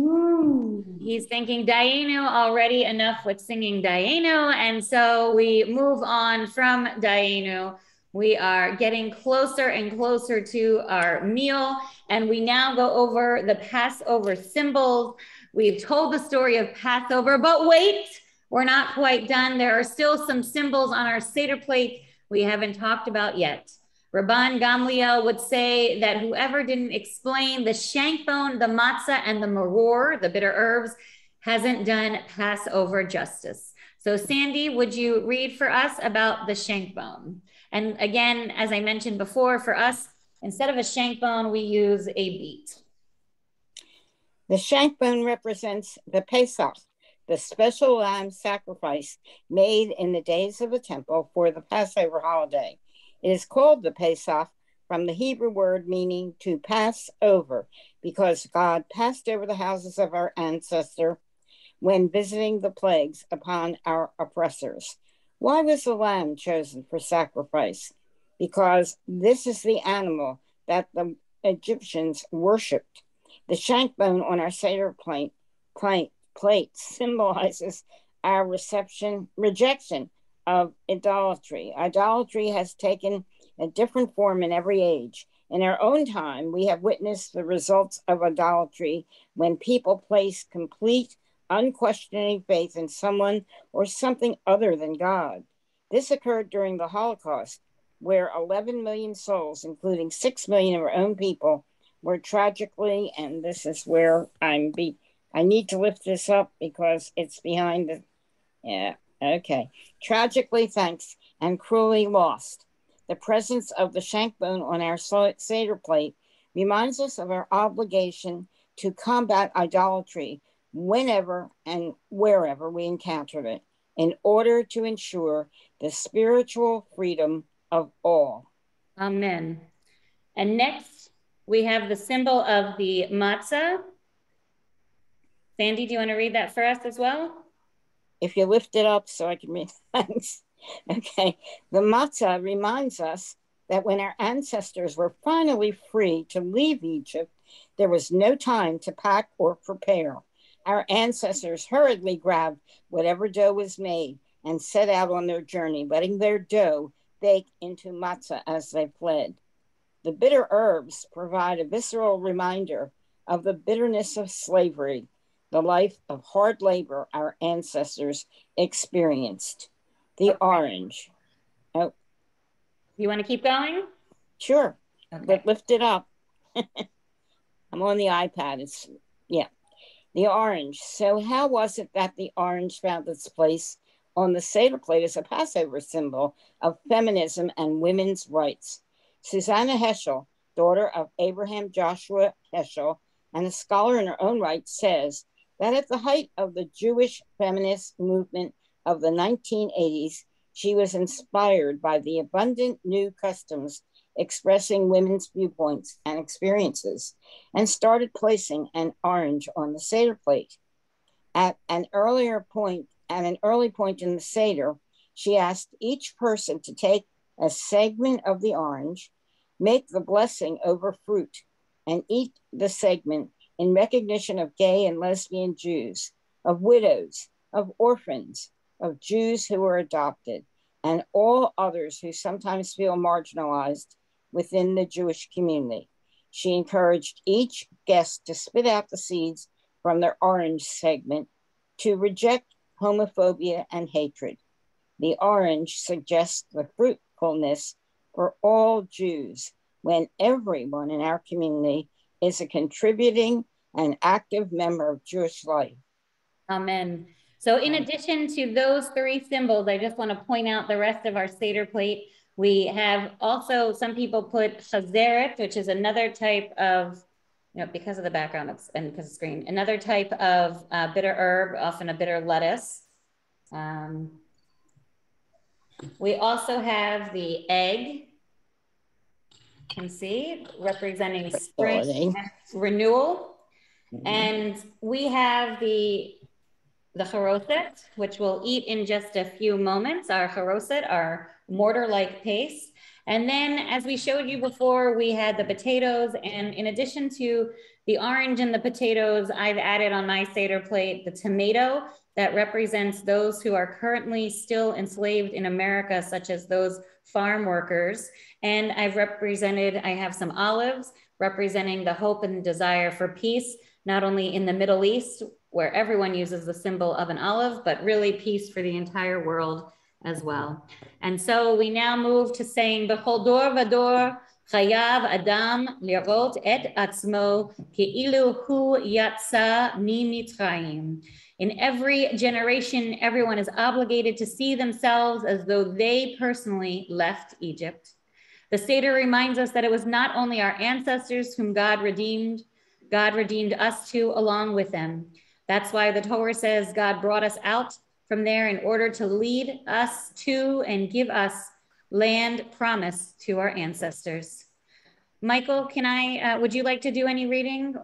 he's thinking Dainu already, enough with singing Dainu. And so we move on from Dainu. We are getting closer and closer to our meal. And we now go over the Passover symbols. We've told the story of Passover, but wait, we're not quite done. There are still some symbols on our Seder plate we haven't talked about yet. Rabban Gamliel would say that whoever didn't explain the shank bone, the matzah, and the maror, the bitter herbs, hasn't done Passover justice. So Sandy, would you read for us about the shank bone? And again, as I mentioned before, for us, instead of a shank bone, we use a beet. The shank bone represents the Pesach, the special lamb sacrifice made in the days of the temple for the Passover holiday. It is called the Pesach from the Hebrew word meaning to pass over, because God passed over the houses of our ancestor when visiting the plagues upon our oppressors. Why was the lamb chosen for sacrifice? Because this is the animal that the Egyptians worshipped. The shank bone on our Seder plate symbolizes our rejection of idolatry. Idolatry has taken a different form in every age. In our own time, we have witnessed the results of idolatry when people place complete, unquestioning faith in someone or something other than God. This occurred during the Holocaust, where 11 million souls, including 6 million of our own people, were tragically, and this is where I need to lift this up because it's behind the, tragically, thanks, and cruelly lost. The presence of the shank bone on our Seder plate reminds us of our obligation to combat idolatry whenever and wherever we encounter it, in order to ensure the spiritual freedom of all. Amen. And next, we have the symbol of the matzah. Sandy, do you want to read that for us as well? If you lift it up so I can read, thanks. Okay, the matzah reminds us that when our ancestors were finally free to leave Egypt, there was no time to pack or prepare. Our ancestors hurriedly grabbed whatever dough was made and set out on their journey, letting their dough bake into matzah as they fled. The bitter herbs provide a visceral reminder of the bitterness of slavery, the life of hard labor our ancestors experienced. The orange. Oh. You want to keep going? Sure, okay. But lift it up. I'm on the iPad. The orange. So how was it that the orange found its place on the Seder plate as a Passover symbol of feminism and women's rights? Susanna Heschel, daughter of Abraham Joshua Heschel, and a scholar in her own right, says that at the height of the Jewish feminist movement of the 1980s, she was inspired by the abundant new customs expressing women's viewpoints and experiences, and started placing an orange on the Seder plate. At an early point in the Seder, she asked each person to take a segment of the orange, make the blessing over fruit, and eat the segment in recognition of gay and lesbian Jews, of widows, of orphans, of Jews who were adopted, and all others who sometimes feel marginalized within the Jewish community. She encouraged each guest to spit out the seeds from their orange segment to reject homophobia and hatred. The orange suggests the fruitfulness for all Jews when everyone in our community is a contributing and active member of Jewish life. Amen. So in addition to those three symbols, I just want to point out the rest of our Seder plate. We have also, some people put chazeret, which is another type of, because of the background and because of the screen, another type of bitter herb, often a bitter lettuce. We also have the egg, you can see, representing spring and renewal. And we have the charoset, which we'll eat in just a few moments, our charoset, our mortar-like paste. And then, as we showed you before, we had the potatoes. And in addition to the orange and the potatoes, I've added on my Seder plate the tomato that represents those who are currently still enslaved in America, such as those farm workers. And I have some olives representing the hope and desire for peace, not only in the Middle East, where everyone uses the symbol of an olive, but really peace for the entire world as well. And so we now move to saying, B'chol dor v'dor chayav adam lirot et atzmo ke'ilu hu yatsa mitzrayim. In every generation, everyone is obligated to see themselves as though they personally left Egypt. The Seder reminds us that it was not only our ancestors whom God redeemed us too along with them. That's why the Torah says God brought us out from there in order to lead us to and give us land promised to our ancestors. Michael, would you like to do any reading?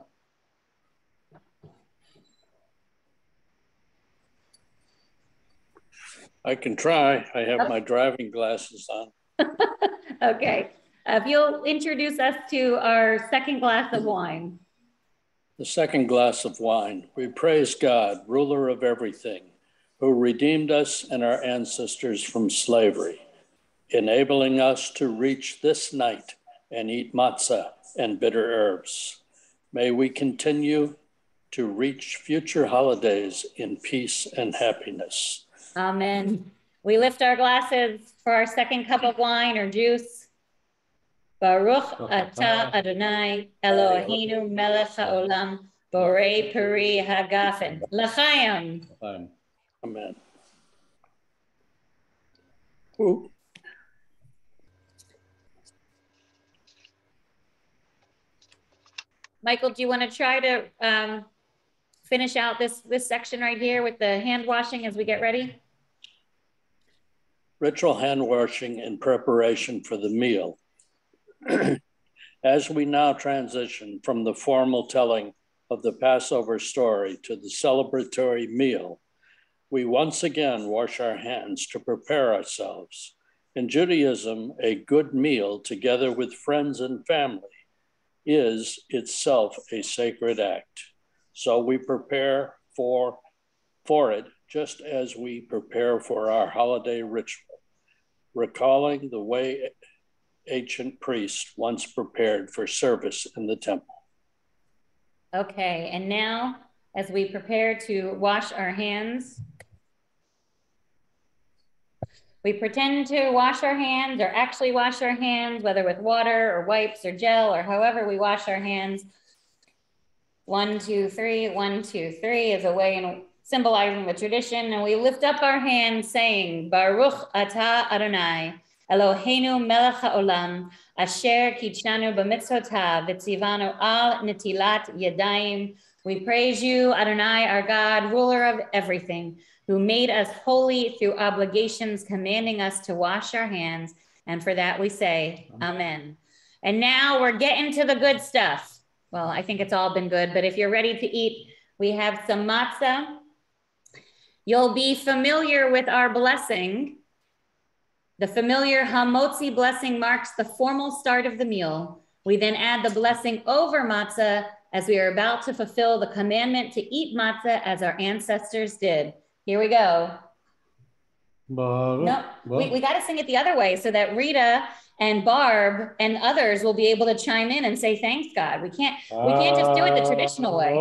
I can try. I have my driving glasses on. Okay. If you'll introduce us to our second glass of wine. The second glass of wine. We praise God, ruler of everything, who redeemed us and our ancestors from slavery, enabling us to reach this night and eat matzah and bitter herbs. May we continue to reach future holidays in peace and happiness. Amen. We lift our glasses for our second cup of wine or juice. Baruch atah Adonai Eloheinu melech haolam borei peri hagafen l'chaim. Amen. Ooh. Michael, do you want to try to finish out this section right here with the hand washing as we get ready? Ritual hand washing in preparation for the meal. As we now transition from the formal telling of the Passover story to the celebratory meal, we once again wash our hands to prepare ourselves. In Judaism, a good meal together with friends and family is itself a sacred act. So we prepare for it just as we prepare for our holiday ritual, recalling the way ancient priests once prepared for service in the temple. Okay, and now as we prepare to wash our hands, we pretend to wash our hands or actually wash our hands, whether with water or wipes or gel or however we wash our hands. 1, 2, 3, 1, 2, 3 is a way in symbolizing the tradition. And we lift up our hands saying, Baruch atah Adonai, Eloheinu melech haolam, asher kitshanu b'mitzvotav, v'tzivanu al netilat yadayim. We praise you, Adonai, our God, ruler of everything, who made us holy through obligations, commanding us to wash our hands. And for that we say, Amen. And now we're getting to the good stuff. Well, I think it's all been good, but if you're ready to eat, we have some matzah. You'll be familiar with our blessing. The familiar hamotzi blessing marks the formal start of the meal. We then add the blessing over matzah as we are about to fulfill the commandment to eat matzah as our ancestors did. Here we go. No, we got to sing it the other way so that Rita and Barb and others will be able to chime in and say, thanks, God. We can't just do it the traditional way.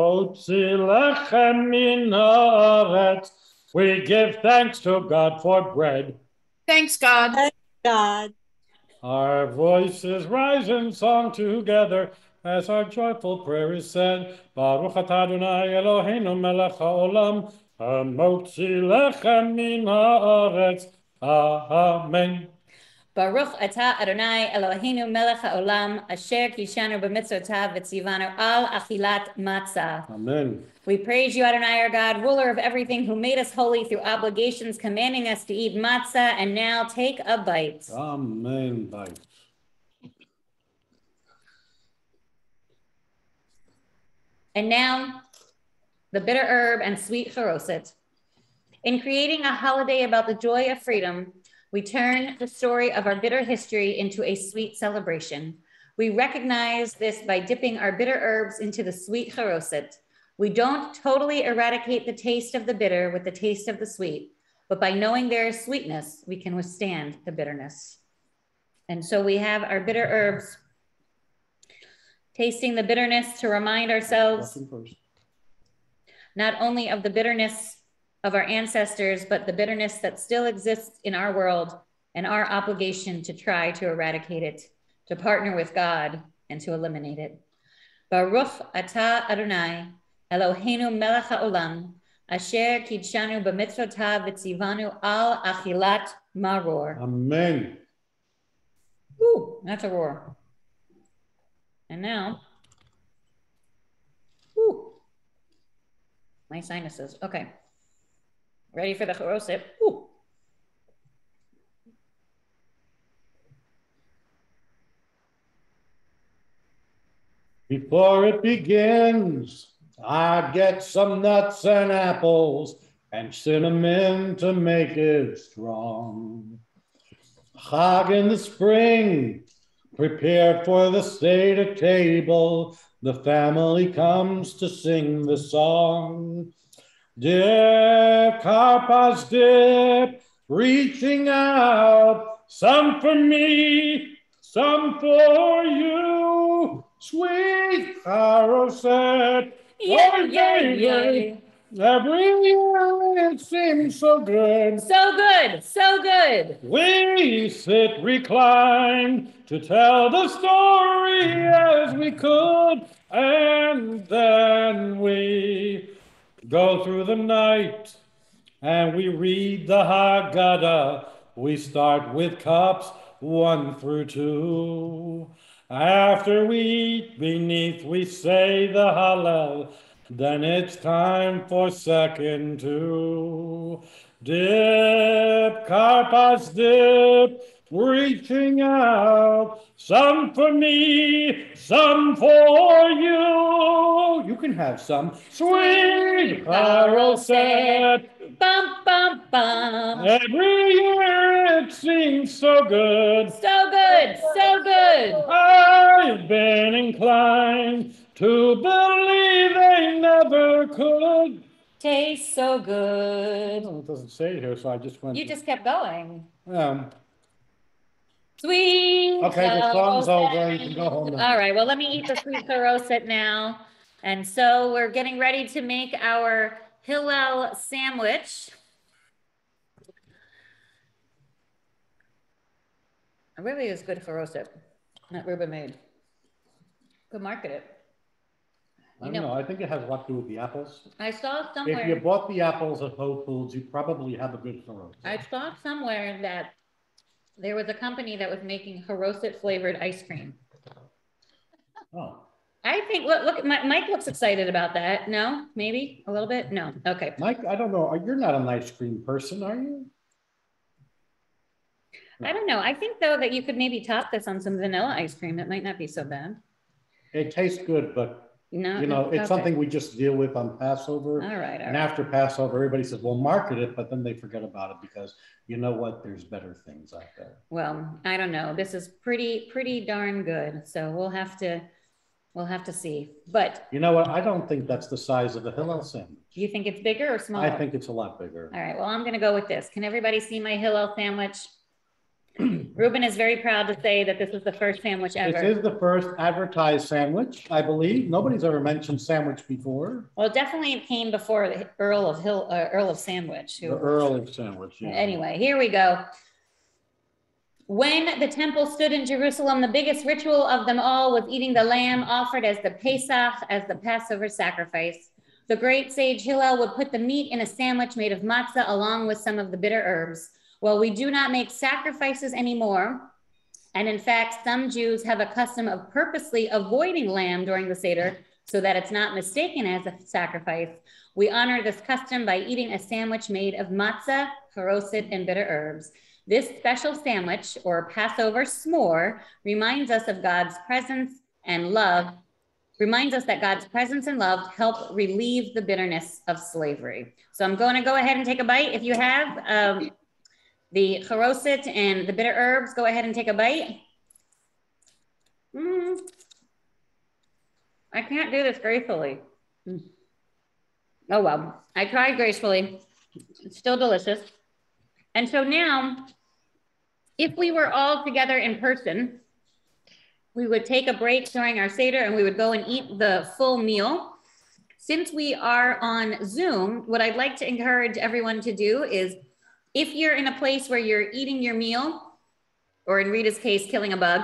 We give thanks to God for bread. Thanks, God. Thanks, God. Our voices rise in song together as our joyful prayer is said. Baruch atah Adonai Eloheinu melech haolam, Hamotzi lechem min haaretz. Amen. Baruch atah Adonai Eloheinu melech haolam asher kishanu b'mitzvotav v'tzivanu al achilat matzah. Amen. We praise you, Adonai, our God, ruler of everything, who made us holy through obligations, commanding us to eat matzah. And now take a bite. Amen. Bite. And now, the bitter herb and sweet charoset. In creating a holiday about the joy of freedom, we turn the story of our bitter history into a sweet celebration. We recognize this by dipping our bitter herbs into the sweet charoset. We don't totally eradicate the taste of the bitter with the taste of the sweet, but by knowing there is sweetness, we can withstand the bitterness. And so we have our bitter herbs, tasting the bitterness to remind ourselves not only of the bitterness of our ancestors, but the bitterness that still exists in our world and our obligation to try to eradicate it, to partner with God and to eliminate it. Baruch atah Adonai, Eloheinu melech haolam, asher kidshanu b'mitzvotav v'tzivanu al achilat maror. Amen. Ooh, that's a roar. And now, ooh, my sinuses. Okay. Ready for the charoset. Ooh. Before it begins, I get some nuts and apples and cinnamon to make it strong. Chag in the spring, prepare for the Seder table. The family comes to sing the song. Dip, karpas dip, reaching out, some for me, some for you. Sweet charoset, yay. Every year it seems so good. So good, so good. We sit reclined to tell the story as we could, and then we go through the night and we read the Haggadah. We start with cups 1 through 2. After we eat beneath, we say the Hallel. Then it's time for second 2. Dip, karpas dip, reaching out, some for me, some for you. You can have some. Sweet charoset, bum, bum, bum. Every year it seems so good. So good, so good. I've been inclined to believe they never could. Tastes so good. Well, it doesn't say it here, so I just went. You just kept going. Sweet. Okay, the song's over. You can go home now. All right, well, let me eat the sweet charoset now. And so we're getting ready to make our Hillel sandwich. It really is good charoset that Ruben made. Could market it. I don't know. I think it has a lot to do with the apples. I saw somewhere. If you bought the apples at Whole Foods, you probably have a good charoset. I saw somewhere that there was a company that was making charoset flavored ice cream. Oh. I think, look, Mike looks excited about that. No, maybe a little bit. No. Okay. Mike, I don't know. You're not an ice cream person, are you? I don't know. I think though that you could maybe top this on some vanilla ice cream. It might not be so bad. It tastes good, but no, you know, it's something we just deal with on Passover. All right. And after Passover, everybody says, well, market it, but then they forget about it because you know what? There's better things out there. Well, I don't know. This is pretty darn good. So we'll have to see. But you know what? I don't think that's the size of a Hillel sandwich. You think it's bigger or smaller? I think it's a lot bigger. All right. Well, I'm going to go with this. Can everybody see my Hillel sandwich? Ruben is very proud to say that this is the first sandwich ever. This is the first advertised sandwich, I believe. Nobody's ever mentioned sandwich before. Well, definitely it came before the Earl of Sandwich. The Earl of Sandwich, yeah. Anyway, here we go. When the temple stood in Jerusalem, the biggest ritual of them all was eating the lamb offered as the Pesach, as the Passover sacrifice. The great sage Hillel would put the meat in a sandwich made of matzah along with some of the bitter herbs. Well, we do not make sacrifices anymore. And in fact, some Jews have a custom of purposely avoiding lamb during the Seder so that it's not mistaken as a sacrifice. We honor this custom by eating a sandwich made of matzah, haroset, and bitter herbs. This special sandwich, or Passover s'more, reminds us of God's presence and love, reminds us that God's presence and love help relieve the bitterness of slavery. So I'm going to go ahead and take a bite. If you have the haroset and the bitter herbs, go ahead and take a bite. I can't do this gracefully. Oh, well, I tried gracefully. It's still delicious. And so now, if we were all together in person, we would take a break during our Seder and we would go and eat the full meal. Since we are on Zoom, what I'd like to encourage everyone to do is, if you're in a place where you're eating your meal, or in Rita's case, killing a bug,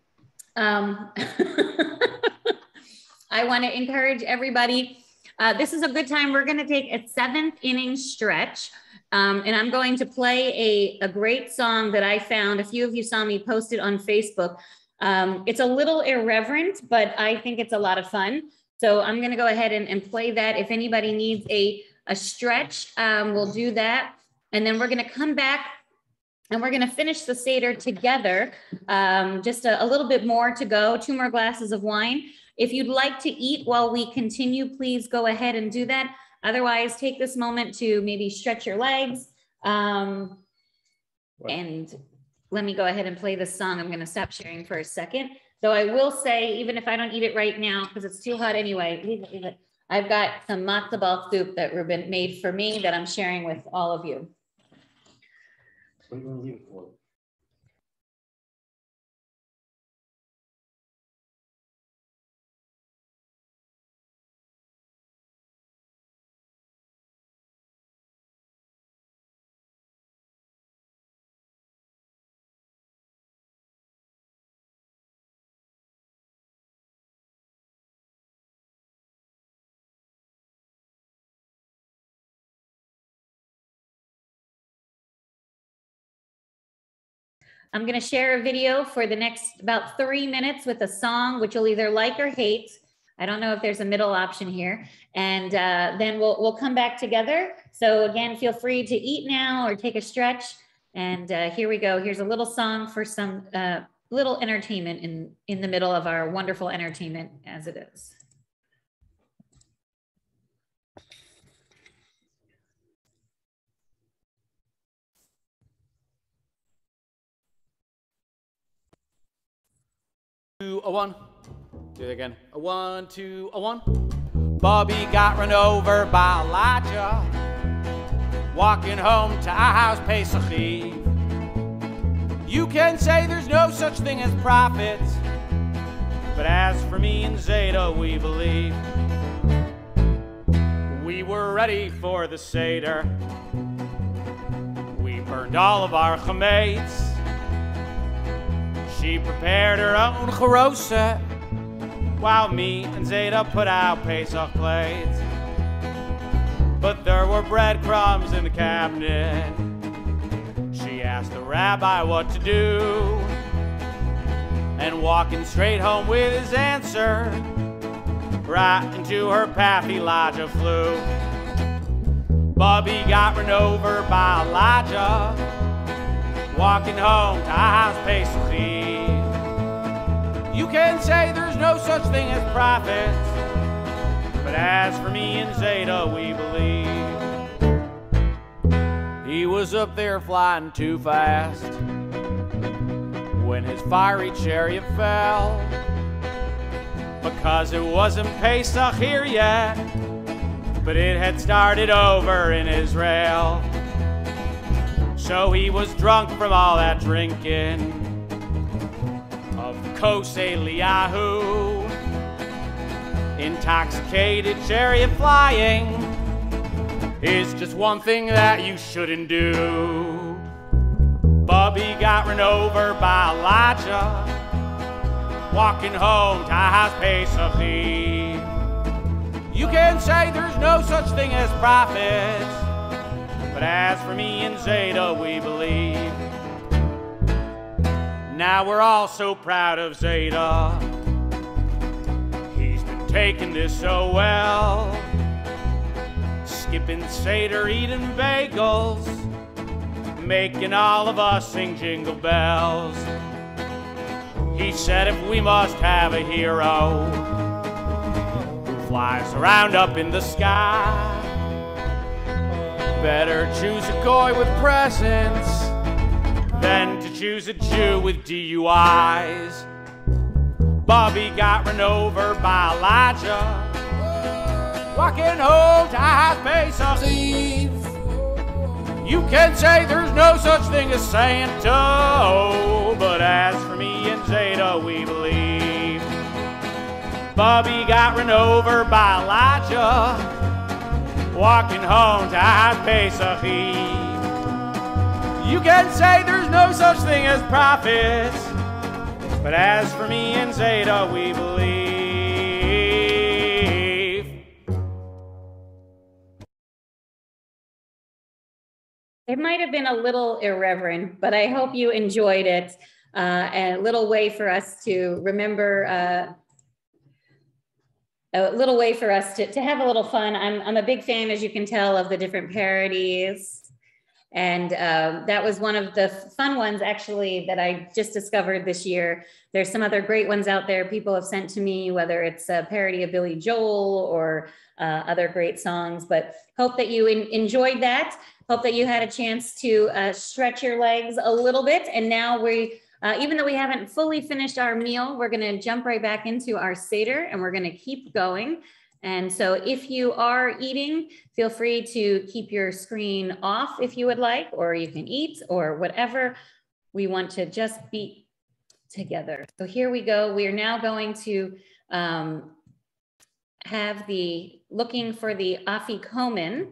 I want to encourage everybody. This is a good time. We're going to take a 7th inning stretch. And I'm going to play a great song that I found. A few of you saw me post it on Facebook. It's a little irreverent, but I think it's a lot of fun. So I'm going to go ahead and play that. If anybody needs a stretch, we'll do that. And then we're going to come back and we're going to finish the Seder together. Just a little bit more to go, 2 more glasses of wine. If you'd like to eat while we continue, please go ahead and do that. Otherwise, take this moment to maybe stretch your legs. And let me go ahead and play this song. I'm going to stop sharing for a second. Though I will say, even if I don't eat it right now, because it's too hot anyway, leave it. I've got some matzo ball soup that Ruben made for me that I'm sharing with all of you. What are you going to leave it for? I'm going to share a video for the next about 3 minutes with a song, which you'll either like or hate. I don't know if there's a middle option here. And then we'll come back together. So again, feel free to eat now or take a stretch. And here we go. Here's a little song for some little entertainment in the middle of our wonderful entertainment as it is. A 1, do it again. A 1, 2, a 1. Bobby got run over by Elijah, walking home to our house Pesach Eve. You can say there's no such thing as prophets, but as for me and Zeta, we believe. We were ready for the Seder. We burned all of our chametz. She prepared her own haroset, while me and Zeta put out Pesach plates. But there were breadcrumbs in the cabinet. She asked the rabbi what to do, and walking straight home with his answer, right into her path Elijah flew. Bubby got run over by Elijah, walking home to our house Pesach Eve. You can say there's no such thing as prophets, but as for me and Zeta, we believe. He was up there flying too fast when his fiery chariot fell, because it wasn't Pesach here yet, but it had started over in Israel. So he was drunk from all that drinking of Kos Eliyahu. Intoxicated chariot flying is just one thing that you shouldn't do. Bubby got run over by Elijah, walking home to our house Pesach Eve. You can say there's no such thing as prophets, but as for me and Zeta, we believe. Now we're all so proud of Zeta. He's been taking this so well, skipping Seder, eating bagels, making all of us sing jingle bells. He said if we must have a hero who flies around up in the sky, better choose a goy with presents than to choose a Jew with DUIs. Bobby got run over by Elijah, walking home to have Pesach Eve. You can say there's no such thing as Santa, but as for me and Zeta, we believe. Bobby got run over by Elijah, walking home to have Pesach Eve. You can say there's no such thing as prophets, but as for me and Zeta, we believe. It might have been a little irreverent, but I hope you enjoyed it. And a little way for us to remember, a little way for us to have a little fun. I'm a big fan, as you can tell, of the different parodies. And that was one of the fun ones, actually, that I just discovered this year. There's some other great ones out there people have sent to me, whether it's a parody of Billy Joel or other great songs. But hope that you enjoyed that. Hope that you had a chance to stretch your legs a little bit. And now we, even though we haven't fully finished our meal, we're going to jump right back into our Seder, and we're going to keep going. And so if you are eating, feel free to keep your screen off if you would like, or you can eat or whatever. We want to just be together. So here we go. We are now going to have the looking for the afikomen.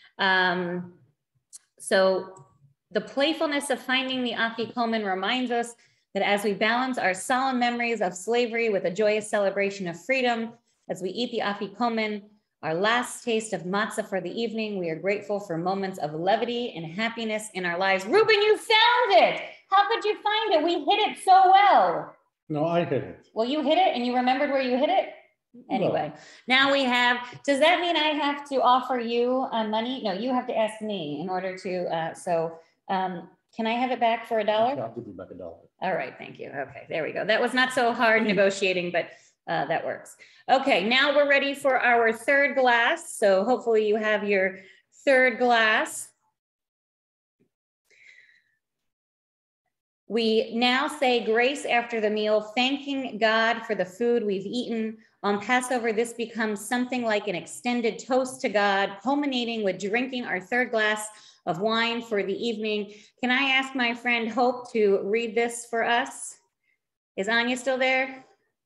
So the playfulness of finding the afikomen reminds us that as we balance our solemn memories of slavery with a joyous celebration of freedom, as we eat the afikomen, our last taste of matzah for the evening, we are grateful for moments of levity and happiness in our lives. Ruben, you found it. How could you find it? We hit it so well. No, I hit it. Well, you hit it and you remembered where you hit it? Anyway, now we have, does that mean I have to offer you money? No, you have to ask me in order to, can I have it back for $1? I'll give you back $1. All right, thank you. Okay, there we go. That was not so hard negotiating, but that works. Okay, now we're ready for our third glass. So hopefully you have your third glass. We now say grace after the meal, thanking God for the food we've eaten. On Passover, this becomes something like an extended toast to God, culminating with drinking our third glass of wine for the evening. Can I ask my friend Hope to read this for us? Is Anya still there?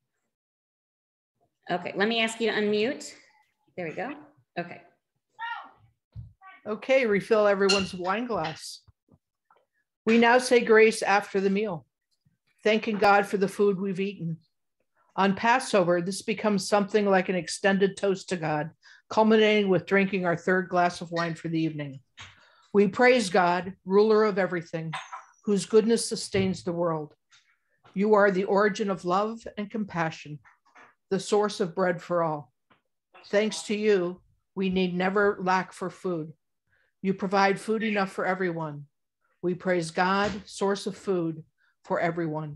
Okay, let me ask you to unmute. There we go. Okay. Okay, refill everyone's wine glass. We now say grace after the meal, thanking God for the food we've eaten. On Passover, this becomes something like an extended toast to God, culminating with drinking our third glass of wine for the evening. We praise God, ruler of everything, whose goodness sustains the world. You are the origin of love and compassion, the source of bread for all. Thanks to you, we need never lack for food. You provide food enough for everyone. We praise God, source of food for everyone.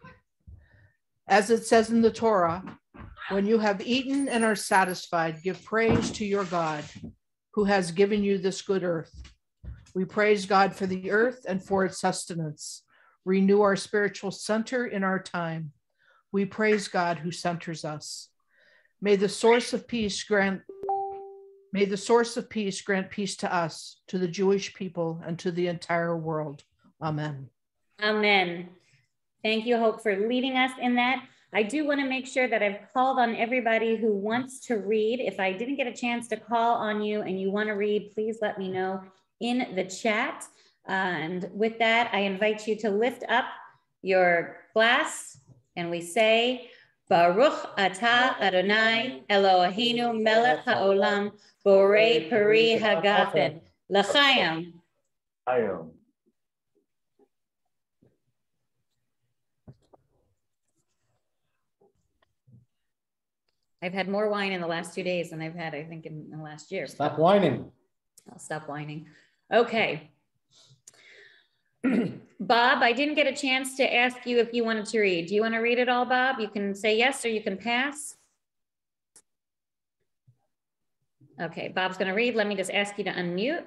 As it says in the Torah, when you have eaten and are satisfied, give praise to your God, who has given you this good earth. We praise God for the earth and for its sustenance. Renew our spiritual center in our time. We praise God who centers us. May the source of peace grant peace to us, to the Jewish people, and to the entire world. Amen. Amen. Thank you, Hope, for leading us in that. I do want to make sure that I've called on everybody who wants to read. If I didn't get a chance to call on you and you want to read, please let me know in the chat. And with that, I invite you to lift up your glass and we say, Baruch atah Adonai Eloheinu melech haolam borei peri hagafen. L'chaim. I've had more wine in the last 2 days than I've had, I think, in the last year. Stop whining. I'll stop whining. Okay. Bob, I didn't get a chance to ask you if you wanted to read. Do you want to read it all, Bob? You can say yes or you can pass. Okay, Bob's going to read. Let me just ask you to unmute.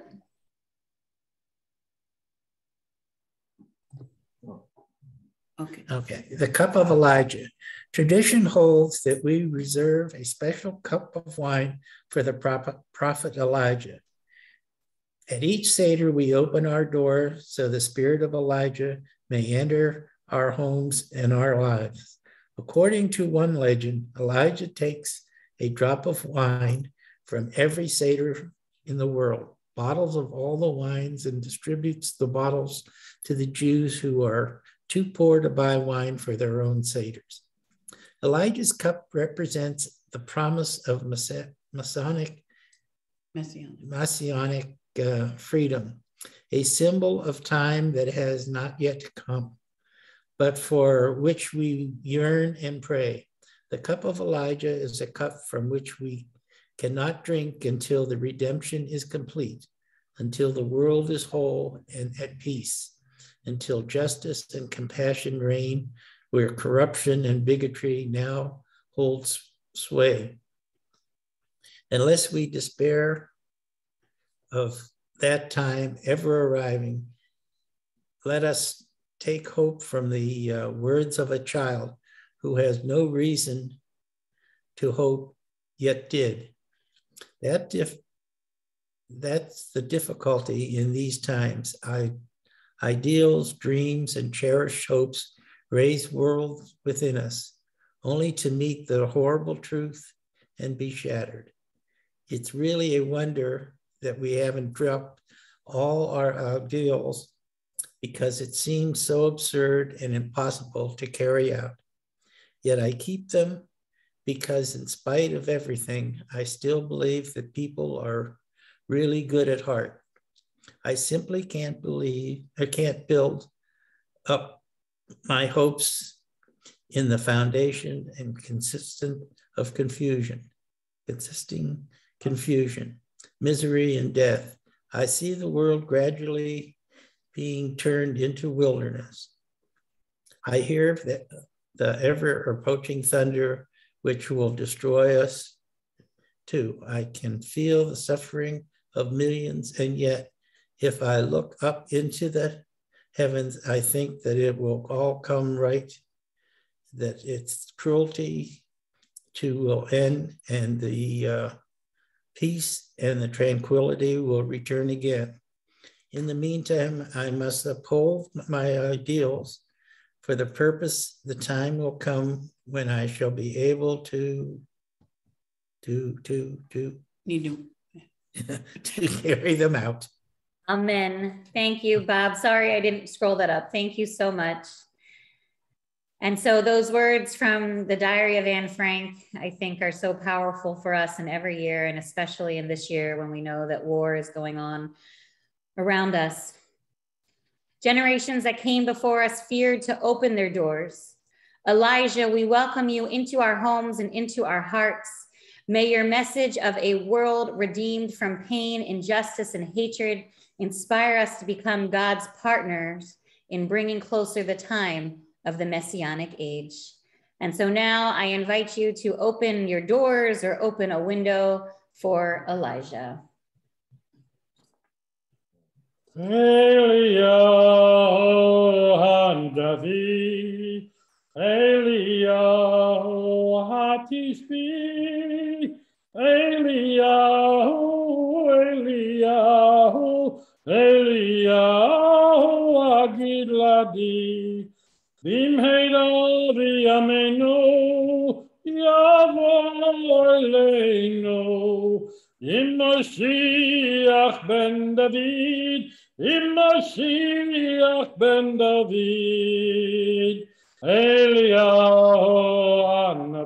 Okay. The cup of Elijah. Tradition holds that we reserve a special cup of wine for the prophet Elijah. At each Seder, we open our door so the spirit of Elijah may enter our homes and our lives. According to one legend, Elijah takes a drop of wine from every Seder in the world, bottles of all the wines, and distributes the bottles to the Jews who are too poor to buy wine for their own Seders. Elijah's cup represents the promise of messianic freedom, a symbol of time that has not yet come, but for which we yearn and pray. The cup of Elijah is a cup from which we cannot drink until the redemption is complete, until the world is whole and at peace, until justice and compassion reign where corruption and bigotry now holds sway. Unless we despair of that time ever arriving, let us take hope from the words of a child who has no reason to hope yet did. That's the difficulty in these times. Ideals, dreams, and cherished hopes raise worlds within us, only to meet the horrible truth and be shattered. It's really a wonder that we haven't dropped all our ideals because it seems so absurd and impossible to carry out. Yet I keep them because in spite of everything, I still believe that people are really good at heart. I simply can't build up my hopes in the foundation and consisting confusion, misery and death. I see the world gradually being turned into wilderness. I hear the ever approaching thunder, which will destroy us too. I can feel the suffering of millions, and yet if I look up into the heavens, I think that it will all come right, that its cruelty will end, and the peace and the tranquility will return again. In the meantime, I must uphold my ideals. For the purpose, the time will come when I shall be able to carry them out. Amen. Thank you, Bob. Sorry, I didn't scroll that up. Thank you so much. And so those words from the Diary of Anne Frank, I think, are so powerful for us in every year, and especially in this year when we know that war is going on around us. Generations that came before us feared to open their doors. Elijah, we welcome you into our homes and into our hearts. May your message of a world redeemed from pain, injustice, and hatred inspire us to become God's partners in bringing closer the time of the Messianic age. And so now I invite you to open your doors or open a window for Elijah. Eliyahu Handavi, Eliyahu Hatishbi, Eliyahu, Eliyahu, Eliyahu Agiladi, Bimheila v'yameinu, Yavo Eleinu, Im Mashiach ben David, Im Mashiach ben David, Eliyahu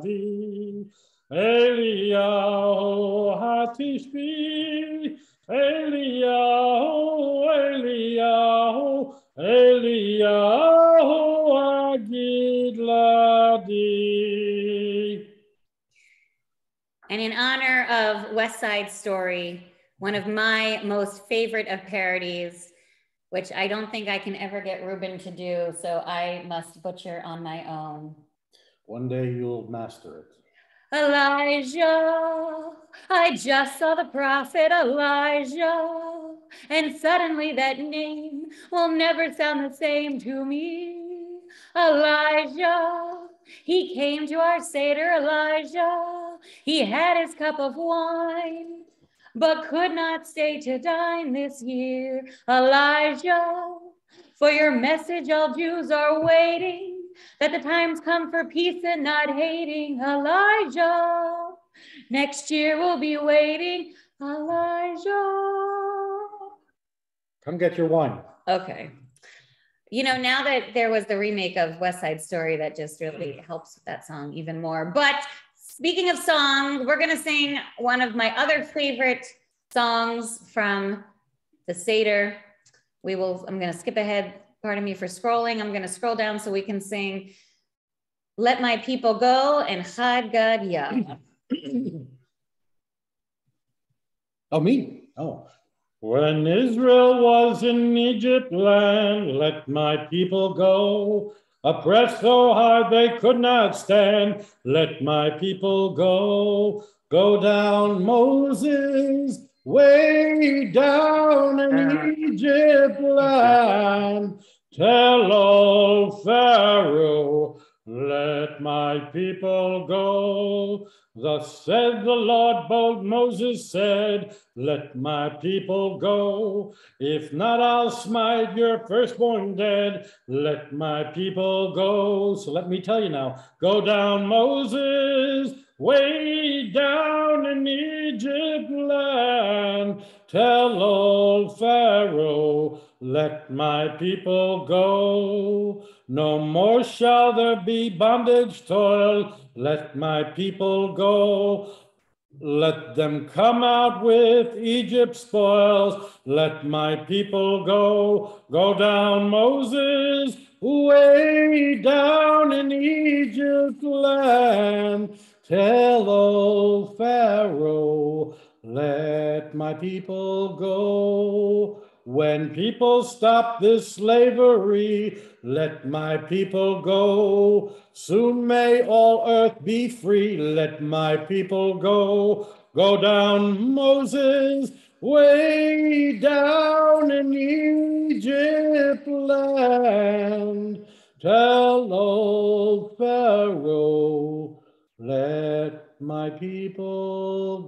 Giladi. And in honor of West Side Story, one of my most favorite of parodies, which I don't think I can ever get Ruben to do, so I must butcher on my own. One day you'll master it. Elijah, I just saw the prophet Elijah, and suddenly that name will never sound the same to me. Elijah, he came to our Seder, Elijah, he had his cup of wine, but could not stay to dine this year. Elijah, for your message all Jews are waiting, that the time's come for peace and not hating. Elijah, next year we'll be waiting. Elijah. Come get your wine. Okay. You know, now that there was the remake of West Side Story, that just really helps with that song even more. But speaking of songs, we're going to sing one of my other favorite songs from the Seder. I'm going to skip ahead. Pardon me for scrolling. I'm going to scroll down so we can sing Let My People Go and Chad Gad Yah. Oh, me? Oh. When Israel was in Egypt land, let my people go. Oppressed so hard they could not stand, let my people go. Go down, Moses, way down in Egypt land. Tell old Pharaoh, let my people go. Thus said the Lord, bold Moses said, let my people go. If not, I'll smite your firstborn dead. Let my people go. So let me tell you now, go down, Moses, way down in Egypt land. Tell old Pharaoh, let my people go. No more shall there be bondage, toil. Let my people go. Let them come out with Egypt's spoils. Let my people go. Go down, Moses, way down in Egypt land. Tell old Pharaoh, let my people go. When people stop this slavery, let my people go. Soon may all earth be free. Let my people go. Go down, Moses, way down in Egypt land. Tell old Pharaoh, let my people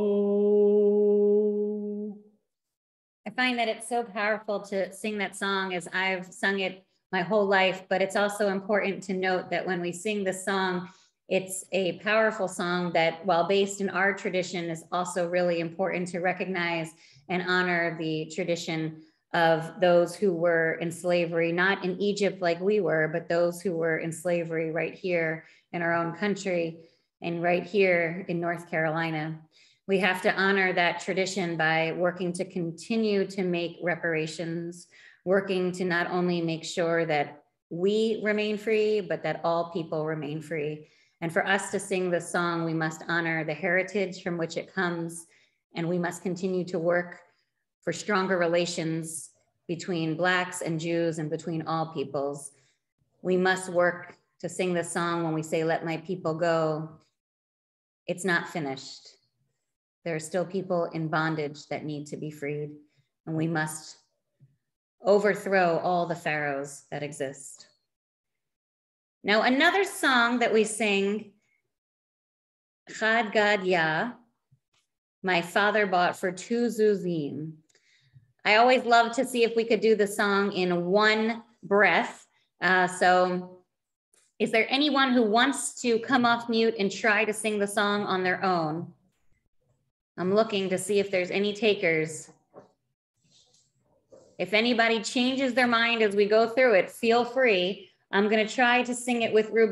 go. I find that it's so powerful to sing that song, as I've sung it my whole life, but it's also important to note that when we sing this song, it's a powerful song that, while based in our tradition, is also really important to recognize and honor the tradition of those who were in slavery, not in Egypt like we were, but those who were in slavery right here in our own country and right here in North Carolina. We have to honor that tradition by working to continue to make reparations, working to not only make sure that we remain free, but that all people remain free. And for us to sing this song, we must honor the heritage from which it comes, and we must continue to work for stronger relations between Blacks and Jews and between all peoples. We must work to sing this song when we say, let my people go. It's not finished. There are still people in bondage that need to be freed, and we must overthrow all the pharaohs that exist. Now, another song that we sing, Chad Gad Yah, my father bought for 2 zuzim. I always love to see if we could do the song in one breath. So is there anyone who wants to come off mute and try to sing the song on their own? I'm looking to see if there's any takers. If anybody changes their mind as we go through it, feel free. I'm going to try to sing it with Ruben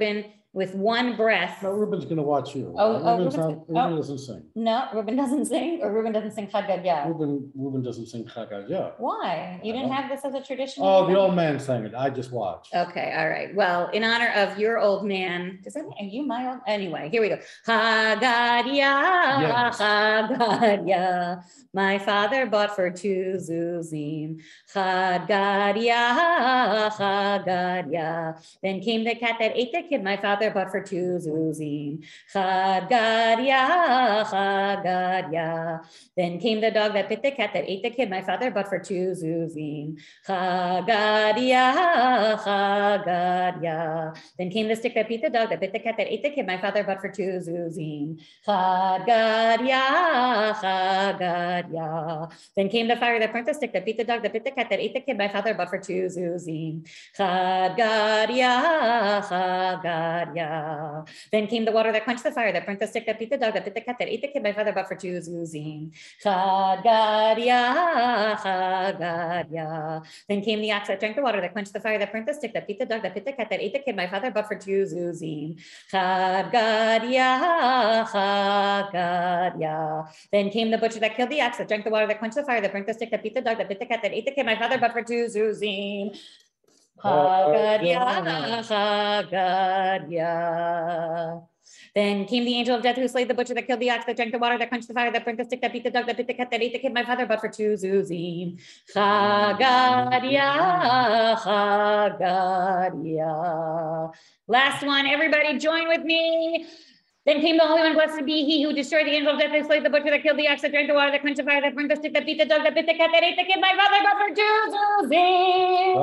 with one breath. No, Ruben's going to watch you. Ruben doesn't sing. No, Ruben doesn't sing, or Ruben doesn't sing Chag Gadya. Ruben doesn't sing Chag Gadya. Why? You didn't have this as a tradition? Oh, the old man sang it. I just watched. Okay, all right. Well, in honor of your old man, does that mean, are you my old? Anyway, here we go. Chag Gadya, Chag Gadya. My father bought for 2 zuzim. Chag Gadya, Chag Gadya. Then came the cat that ate the kid. My father bought for 2 zuzim. Chag Gadya, Chag Gadya. Then came the dog that bit the cat that ate the kid. My father bought for 2 zuzim. Chag Gadya, Chag Gadya. Then came the stick that beat the dog that bit the cat that ate the kid. My father bought for 2 zuzim. Chag Gadya, Chag Gadya. Then came the fire that burnt the stick that beat the dog that bit the cat that ate the kid. My father bought for 2 zuzim. Chag Gadya, Chag Gadya. Then came the water that quenched the fire that burnt the stick that beat the dog that bit the cat that ate the kid. My father bought for 2 zuzim. Chag Gadya, Chag Gadya. Then came the ox that drank the water that quenched the fire that burnt the stick that beat the dog that bit the cat that ate the kid. My father bought for 2 zuzim. Chag Gadya, Chag Gadya. Then came the butcher that killed the ox that drank the water that quenched the fire that burnt the stick that beat the dog that bit the cat that ate the kid. My father bought for 2 zuzim. Chag Gadya, Chag Gadya. Then came the angel of death who slayed the butcher that killed the ox that drank the water that quenched the fire that burnt the stick that beat the dog that bit the cat that ate the kid. My father bought for 2 zuzim. Chag Gadya, Chag Gadya. Last one, everybody join with me. Then came the Holy One, blessed be he who destroyed the angel of death, who slayed the butcher that killed the ox that drank the water that quenched the fire that burnt the stick that beat the dog that bit the cat that ate the kid. My father bought for 2 zuzim.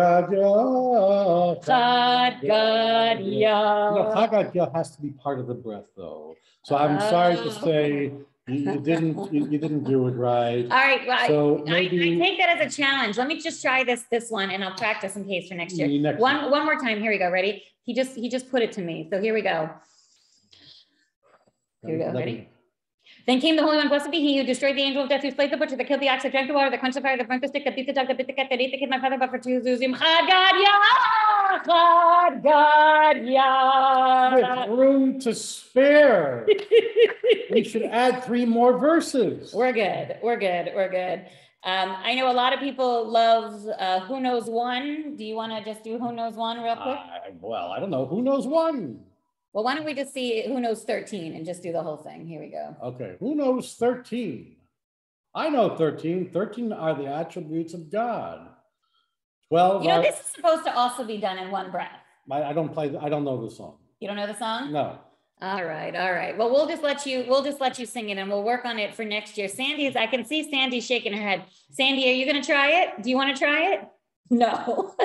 Chag Gadya. Chag Gadya has to be part of the breath, though. So I'm sorry to say you didn't do it right. All right, well, so I take that as a challenge. Let me just try this one, and I'll practice in case for next year. One more time. Here we go. Ready? He just put it to me. So here we go. Here we go. Ready? Then came the Holy One, blessed be he who destroyed the angel of death, who slayed the butcher that killed the ox that drank the water that quenched the fire that burnt the stick that beat the dog that bit the cat that ate the kid. My father bought for 2 zuzim. Chag Gadya, Chag Gadya. With room to spare. We should add 3 more verses. We're good. I know a lot of people love Who Knows One. Do you want to just do Who Knows One real quick? Well, I don't know. Who knows one? Well, why don't we just see Who Knows 13 and just do the whole thing? Here we go. Okay. Who knows 13? I know 13. 13 are the attributes of God. 12. You know, this is supposed to also be done in one breath. I don't know the song. You don't know the song? No. All right. Well, we'll just let you sing it, and we'll work on it for next year. I can see Sandy shaking her head. Sandy, are you going to try it? Do you want to try it? No.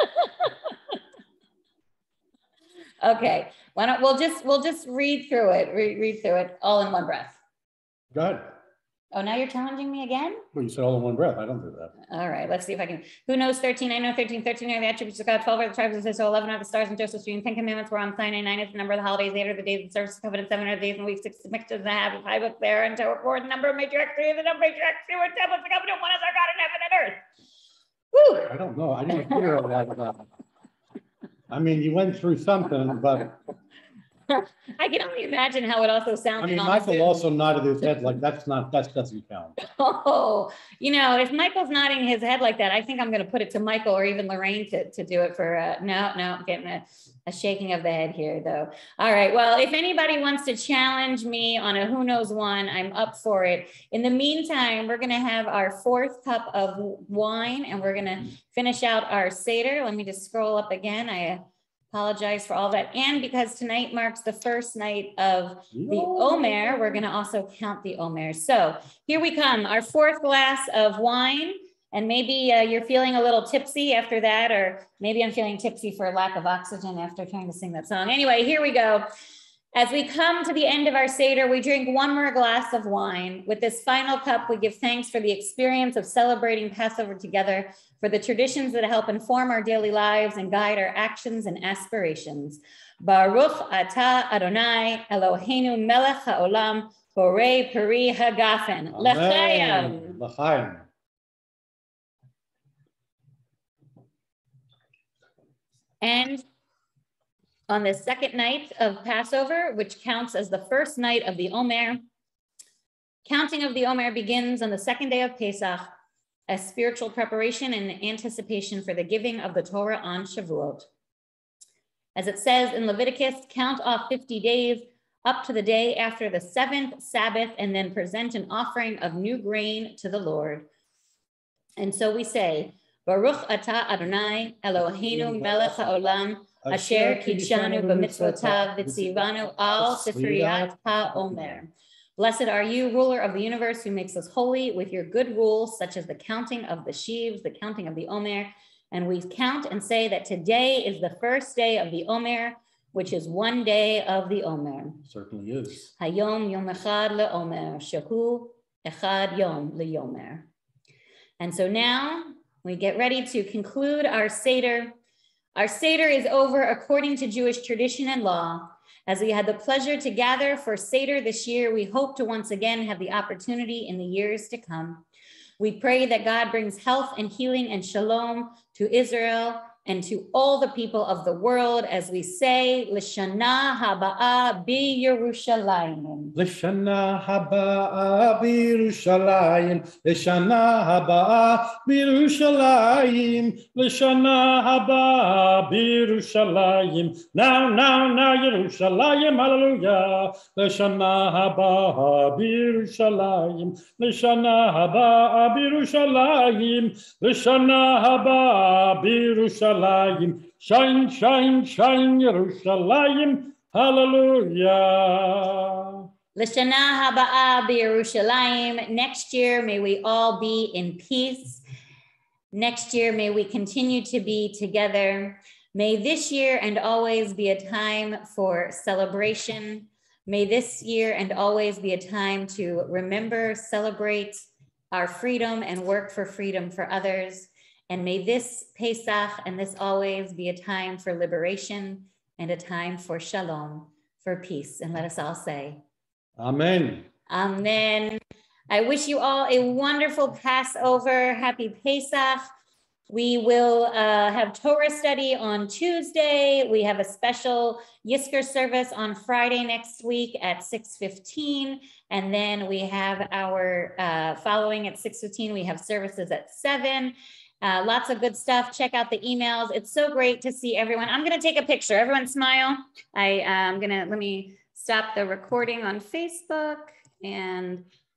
Okay. Why don't we'll just read through it. Read through it all in one breath. Go ahead. Oh, now you're challenging me again? Well, you said all in one breath. I don't do that. All right. Let's see if I can. Who knows 13? I know 13. 13 are the attributes of God. 12 are the tribes of Israel. 11 are the stars in Joseph's dream. 10 commandments were on Sinai. 9 is the number of the holidays. 8 are the days of service of covenant. 7 are the days and weeks. 6 is the mixtures and a half. 5 books there. And so 4 the number of matriarchs. 3 is the number of matriarchs. 2 are tablets of covenant. 1 is our God in heaven and earth. Woo! I don't know. I didn't hear all that. I mean, you went through something, but I can only imagine how it also sounds. I mean, Michael also nodded his head like that doesn't count. Oh, you know, if Michael's nodding his head like that, I think I'm going to put it to Michael or even Lorraine to do it for, no, getting a shaking of the head here though. All right. Well, if anybody wants to challenge me on a Who Knows One, I'm up for it. In the meantime, we're going to have our 4th cup of wine and we're going to finish out our Seder. Let me just scroll up again. I apologize for all that. And because tonight marks the first night of the Omer, we're going to also count the Omer. So here we come, our 4th glass of wine. And maybe you're feeling a little tipsy after that, or maybe I'm feeling tipsy for lack of oxygen after trying to sing that song. Anyway, here we go. As we come to the end of our Seder, we drink one more glass of wine. With this final cup, we give thanks for the experience of celebrating Passover together, for the traditions that help inform our daily lives and guide our actions and aspirations. Baruch atah Adonai Eloheinu melech haolam borei peri hagafen. L'chaim. L'chaim. And On the second night of Passover, which counts as the first night of the Omer, counting of the Omer begins on the second day of Pesach as spiritual preparation and anticipation for the giving of the Torah on Shavuot. As it says in Leviticus, count off 50 days up to the day after the seventh Sabbath, and then present an offering of new grain to the Lord. And so we say, Baruch atah Adonai Eloheinu melech haolam, asher kidshanu b'mitzvotav v'tzivanu al sifriyat ha'omer. Blessed are you, ruler of the universe, who makes us holy with your good rules, such as the counting of the sheaves, the counting of the Omer. And we count and say that today is the first day of the Omer, which is one day of the Omer. Certainly is. Hayom yom echad le'omer, shehu echad yom le'yomer. And so now we get ready to conclude our Seder. Our Seder is over according to Jewish tradition and law. As we had the pleasure to gather for Seder this year, we hope to once again have the opportunity in the years to come. We pray that God brings health and healing and shalom to Israel and to all the people of the world as we say, L'shana haba'a b'Yerushalayim. L'shana haba'a b'Yerushalayim. L'shana haba'a b'Yerushalayim. L'shana haba'a b'Yerushalayim. Now, Yerushalayim, hallelujah. L'shana haba'a b'Yerushalayim. L'shana haba'a b'Yerushalayim. L'shana haba'a b'Yerushalayim. Shine, shine, shine, Yerushalayim. Hallelujah. L'shana haba'a b'Yerushalayim. Next year, may we all be in peace. Next year, may we continue to be together. May this year and always be a time for celebration. May this year and always be a time to remember, celebrate our freedom and work for freedom for others. And may this Pesach and this always be a time for liberation and a time for shalom, for peace. And let us all say, Amen. Amen. I wish you all a wonderful Passover. Happy Pesach. We will have Torah study on Tuesday. We have a special Yizkor service on Friday next week at 6:15. And then we have our following at 6:15, we have services at 7. Lots of good stuff. Check out the emails. It's so great to see everyone. I'm going to take a picture. Everyone smile. Let me stop the recording on Facebook and